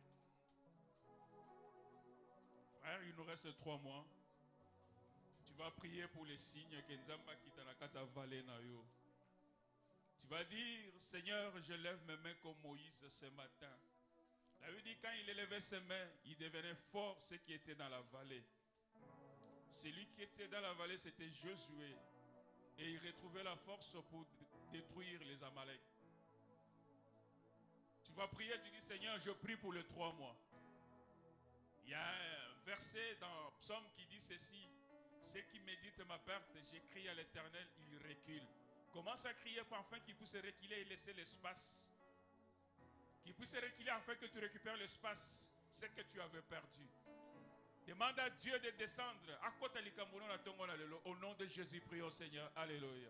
Frère, il nous reste 3 mois. Tu vas prier pour les signes que Nzamba Kitanakata Vallée Nayo. Tu vas dire, Seigneur, je lève mes mains comme Moïse ce matin. David dit, quand il élevait ses mains, il devenait fort, ceux qui étaient dans la vallée. Celui qui était dans la vallée, c'était Josué. Et il retrouvait la force pour détruire les Amalek. Tu vas prier, tu dis, Seigneur, je prie pour les 3 mois. Il y a un verset dans Psaume qui dit ceci. Ceux qui méditent ma perte, j'écris à l'Éternel, il recule. Commence à crier afin qu'il puisse reculer et laisser l'espace. Qu'il puisse reculer afin que tu récupères l'espace, ce que tu avais perdu. Demande à Dieu de descendre. Au nom de Jésus, prions Seigneur. Alléluia.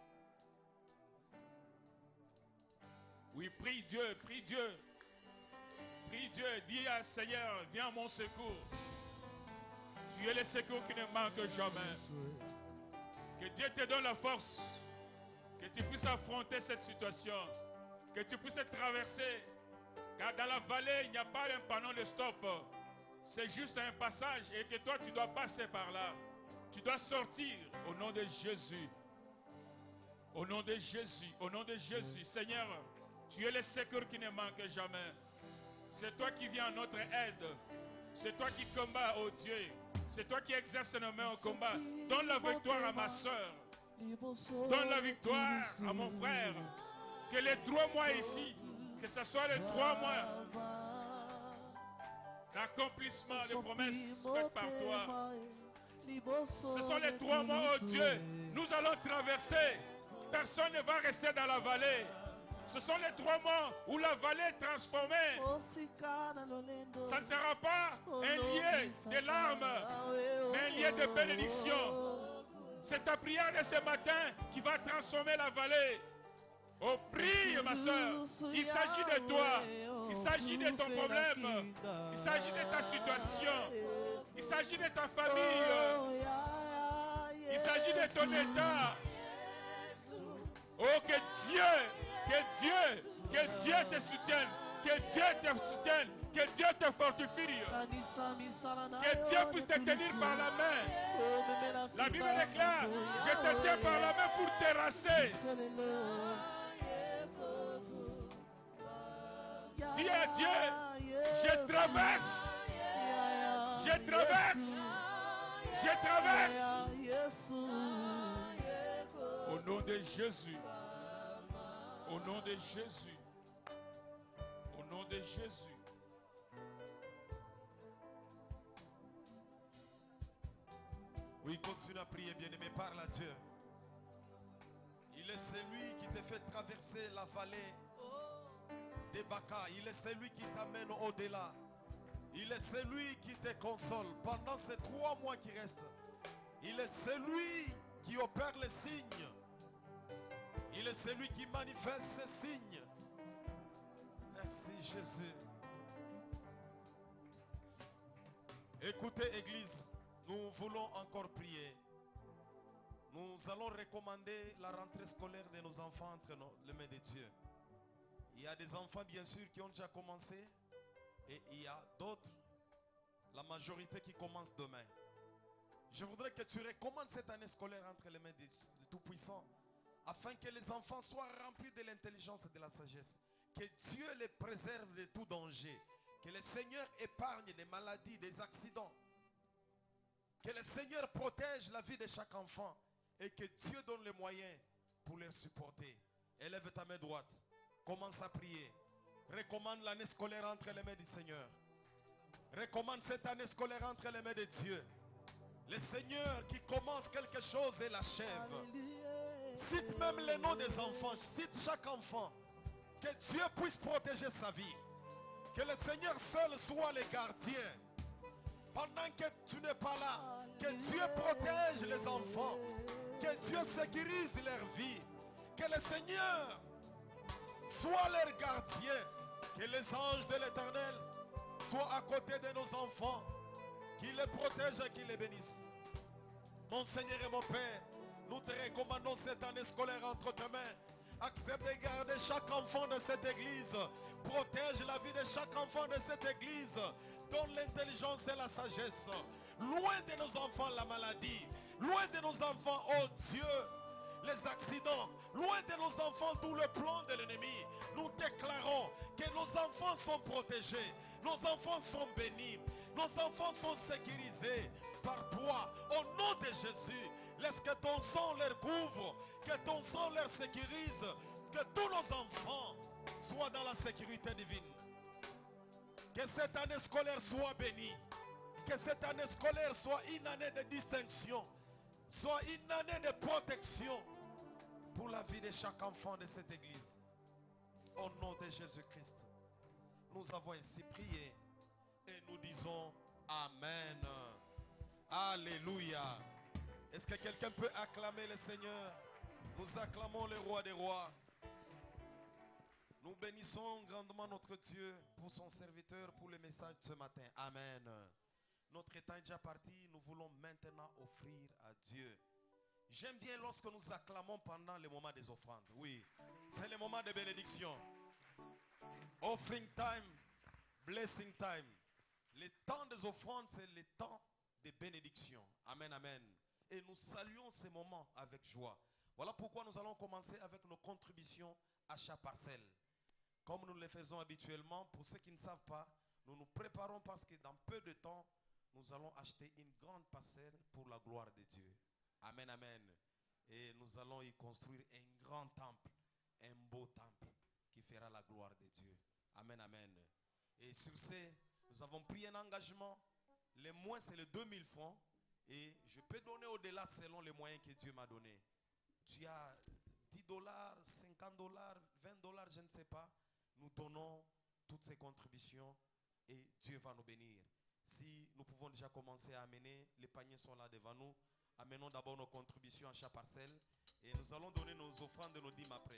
Oui, prie Dieu, prie Dieu. Prie Dieu, dis à Seigneur, viens à mon secours. Tu es le secours qui ne manque jamais. Que Dieu te donne la force. Que tu puisses affronter cette situation. Que tu puisses traverser. Car dans la vallée, il n'y a pas un panneau de stop. C'est juste un passage et que toi, tu dois passer par là. Tu dois sortir au nom de Jésus. Au nom de Jésus. Au nom de Jésus. Seigneur, tu es le secours qui ne manque jamais. C'est toi qui viens à notre aide. C'est toi qui combats, oh Dieu. C'est toi qui exerces nos mains au combat. Donne la victoire à ma soeur. Donne la victoire à mon frère. Que les 3 mois ici, que ce soit les 3 mois d'accomplissement des promesses faites par toi. Ce sont les 3 mois, oh Dieu. Nous allons traverser. Personne ne va rester dans la vallée. Ce sont les 3 mois où la vallée est transformée. Ça ne sera pas un lieu de larmes, mais un lieu de bénédiction. C'est ta prière de ce matin qui va transformer la vallée. Oh, prie, ma soeur. Il s'agit de toi. Il s'agit de ton problème. Il s'agit de ta situation. Il s'agit de ta famille. Il s'agit de ton état. Oh, que Dieu te soutienne. Que Dieu te soutienne. Que Dieu te fortifie. Que Dieu puisse te tenir par la main. La Bible déclare, je te tiens par la main pour terrasser. Dis à Dieu, je traverse. Je traverse. Je traverse. Au nom de Jésus. Au nom de Jésus. Au nom de Jésus. Oui, continue à prier, bien-aimé, parle à Dieu. Il est celui qui te fait traverser la vallée des Baka. Il est celui qui t'amène au-delà. Il est celui qui te console pendant ces 3 mois qui restent. Il est celui qui opère les signes. Il est celui qui manifeste ces signes. Merci Jésus. Écoutez, Église, nous voulons encore prier. Nous allons recommander la rentrée scolaire de nos enfants entre les mains de Dieu. Il y a des enfants bien sûr qui ont déjà commencé et il y a d'autres, la majorité qui commence demain. Je voudrais que tu recommandes cette année scolaire entre les mains du Tout-Puissant afin que les enfants soient remplis de l'intelligence et de la sagesse. Que Dieu les préserve de tout danger. Que le Seigneur épargne des maladies, des accidents. Que le Seigneur protège la vie de chaque enfant. Et que Dieu donne les moyens pour les supporter. Élève ta main droite. Commence à prier. Recommande l'année scolaire entre les mains du Seigneur. Recommande cette année scolaire entre les mains de Dieu. Le Seigneur qui commence quelque chose et l'achève. Cite même les noms des enfants. Cite chaque enfant. Que Dieu puisse protéger sa vie. Que le Seigneur seul soit le gardien. Pendant que tu n'es pas là, que Dieu protège les enfants. Que Dieu sécurise leur vie. Que le Seigneur soit leur gardien. Que les anges de l'Éternel soient à côté de nos enfants. Qu'ils les protègent et qu'ils les bénissent. Mon Seigneur et mon Père, nous te recommandons cette année scolaire entre tes mains. Accepte de garder chaque enfant de cette église. Protège la vie de chaque enfant de cette église. Donne l'intelligence et la sagesse. Loin de nos enfants la maladie. Loin de nos enfants, oh Dieu, les accidents. Loin de nos enfants tout le plan de l'ennemi. Nous déclarons que nos enfants sont protégés. Nos enfants sont bénis. Nos enfants sont sécurisés par toi. Au nom de Jésus, laisse que ton sang leur couvre. Que ton sang leur sécurise. Que tous nos enfants soient dans la sécurité divine. Que cette année scolaire soit bénie. Que cette année scolaire soit une année de distinction. Soit une année de protection pour la vie de chaque enfant de cette église. Au nom de Jésus-Christ, nous avons ainsi prié et nous disons Amen. Alléluia. Est-ce que quelqu'un peut acclamer le Seigneur? Nous acclamons le roi des rois. Nous bénissons grandement notre Dieu pour son serviteur, pour le message de ce matin. Amen. Notre temps est déjà parti. Nous voulons maintenant offrir à Dieu. J'aime bien lorsque nous acclamons pendant le moment des offrandes. Oui, c'est le moment de bénédiction. Offering time, blessing time. Le temps des offrandes, c'est le temps de bénédiction. Amen, amen. Et nous saluons ces moments avec joie. Voilà pourquoi nous allons commencer avec nos contributions achat parcelle. Comme nous le faisons habituellement, pour ceux qui ne savent pas, nous nous préparons parce que dans peu de temps, nous allons acheter une grande parcelle pour la gloire de Dieu. Amen, amen. Et nous allons y construire un grand temple, un beau temple qui fera la gloire de Dieu. Amen, amen. Et sur ce, nous avons pris un engagement. Le moins, c'est les 2000 francs. Et je peux donner au-delà selon les moyens que Dieu m'a donnés. Tu as 10 dollars, 50 dollars, 20 dollars, je ne sais pas. Nous donnons toutes ces contributions et Dieu va nous bénir. Si nous pouvons déjà commencer à amener, les paniers sont là devant nous. amenons d'abord nos contributions à chaque parcelle et nous allons donner nos offrandes et nos dîmes après.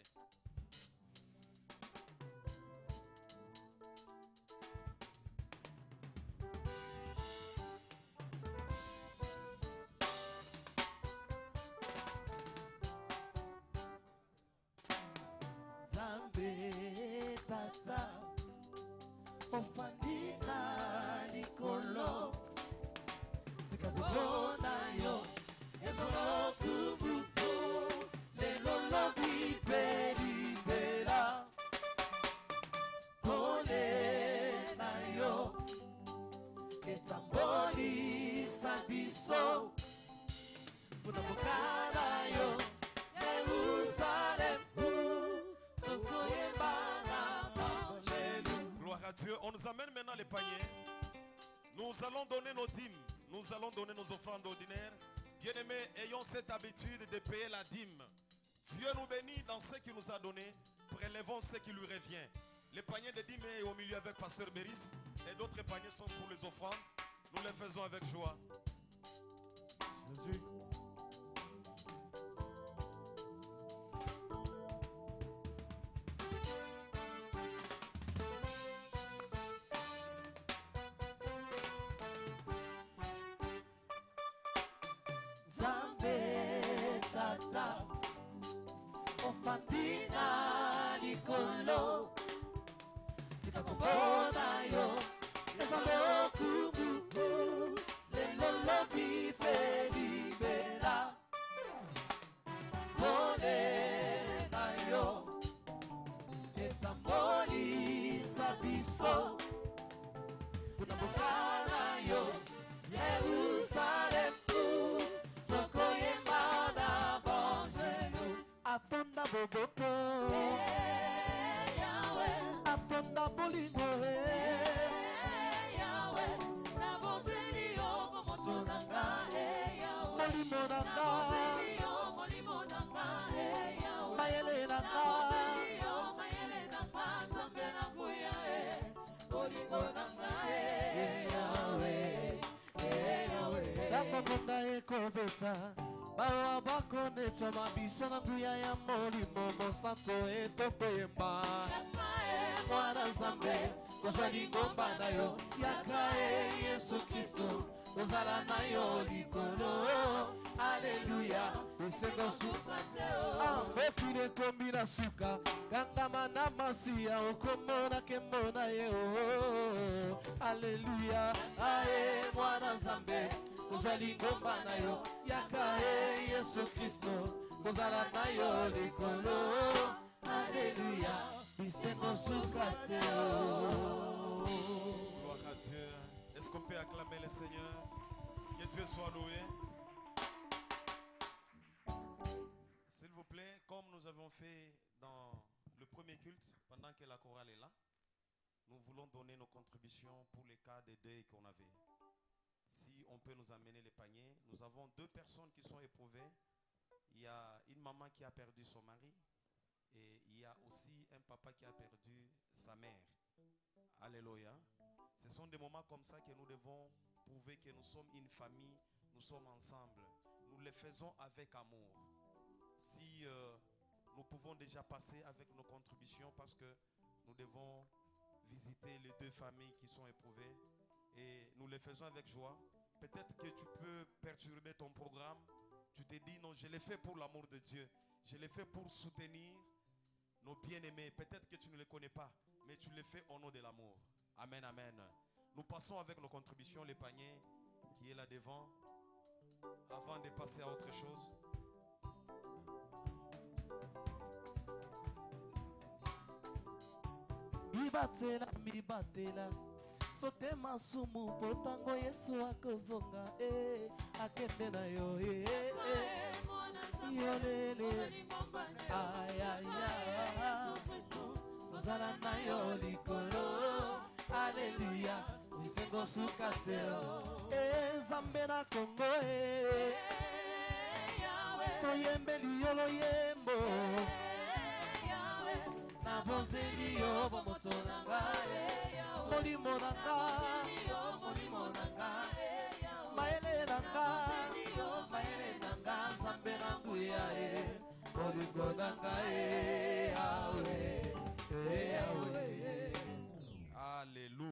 On nous amène maintenant les paniers. Nous allons donner nos dîmes. Nous allons donner nos offrandes ordinaires. Bien-aimés, ayons cette habitude de payer la dîme. Dieu nous bénit dans ce qu'il nous a donné. Prélevons ce qui lui revient. Les paniers de dîmes est au milieu avec Pasteur Béris. Et d'autres paniers sont pour les offrandes. Nous les faisons avec joie. Jésus. Bawa bakone chama bisana kuya ya moli momo santo etoko yemba Mwana Zambe kozali ngomba na yo Yakae Yesu Kristo kozala na yo likolo Alleluia Esengo suka Mokile kombi na suka Kandama na masiya okomona kemona ye Alleluia Ae Mwana Zambe kozali ngomba na yo Yakae Yesu Kristo kozala na yo likolo Alléluia Bisengo sukateo. Gloire à Dieu. Est-ce qu'on peut acclamer le Seigneur? Que Dieu soit loué. S'il vous plaît, comme nous avons fait dans le premier culte, pendant que la chorale est là, nous voulons donner nos contributions pour les cas de deuil qu'on avait. Si on peut nous amener les paniers, nous avons 2 personnes qui sont éprouvées. Il y a une maman qui a perdu son mari et il y a aussi un papa qui a perdu sa mère. Alléluia. Ce sont des moments comme ça que nous devons prouver que nous sommes une famille, nous sommes ensemble. Nous les faisons avec amour. Si nous pouvons déjà passer avec nos contributions parce que nous devons visiter les 2 familles qui sont éprouvées. Et nous les faisons avec joie. Peut-être que tu peux perturber ton programme. Tu te dis non, je l'ai fait pour l'amour de Dieu. Je l'ai fait pour soutenir nos bien-aimés. Peut-être que tu ne les connais pas, mais tu les fais au nom de l'amour. Amen, amen. Nous passons avec nos contributions, les paniers qui est là devant, avant de passer à autre chose. Mibatela sote masumu potango Yesu akozonga akende na yo yolele ayaya kozala na yo likolo Alleluia bisengo sukateo Nzambe na Kongo toyembeli yo loyembo na bonzeli yo bomoto na ngai molimo na ngai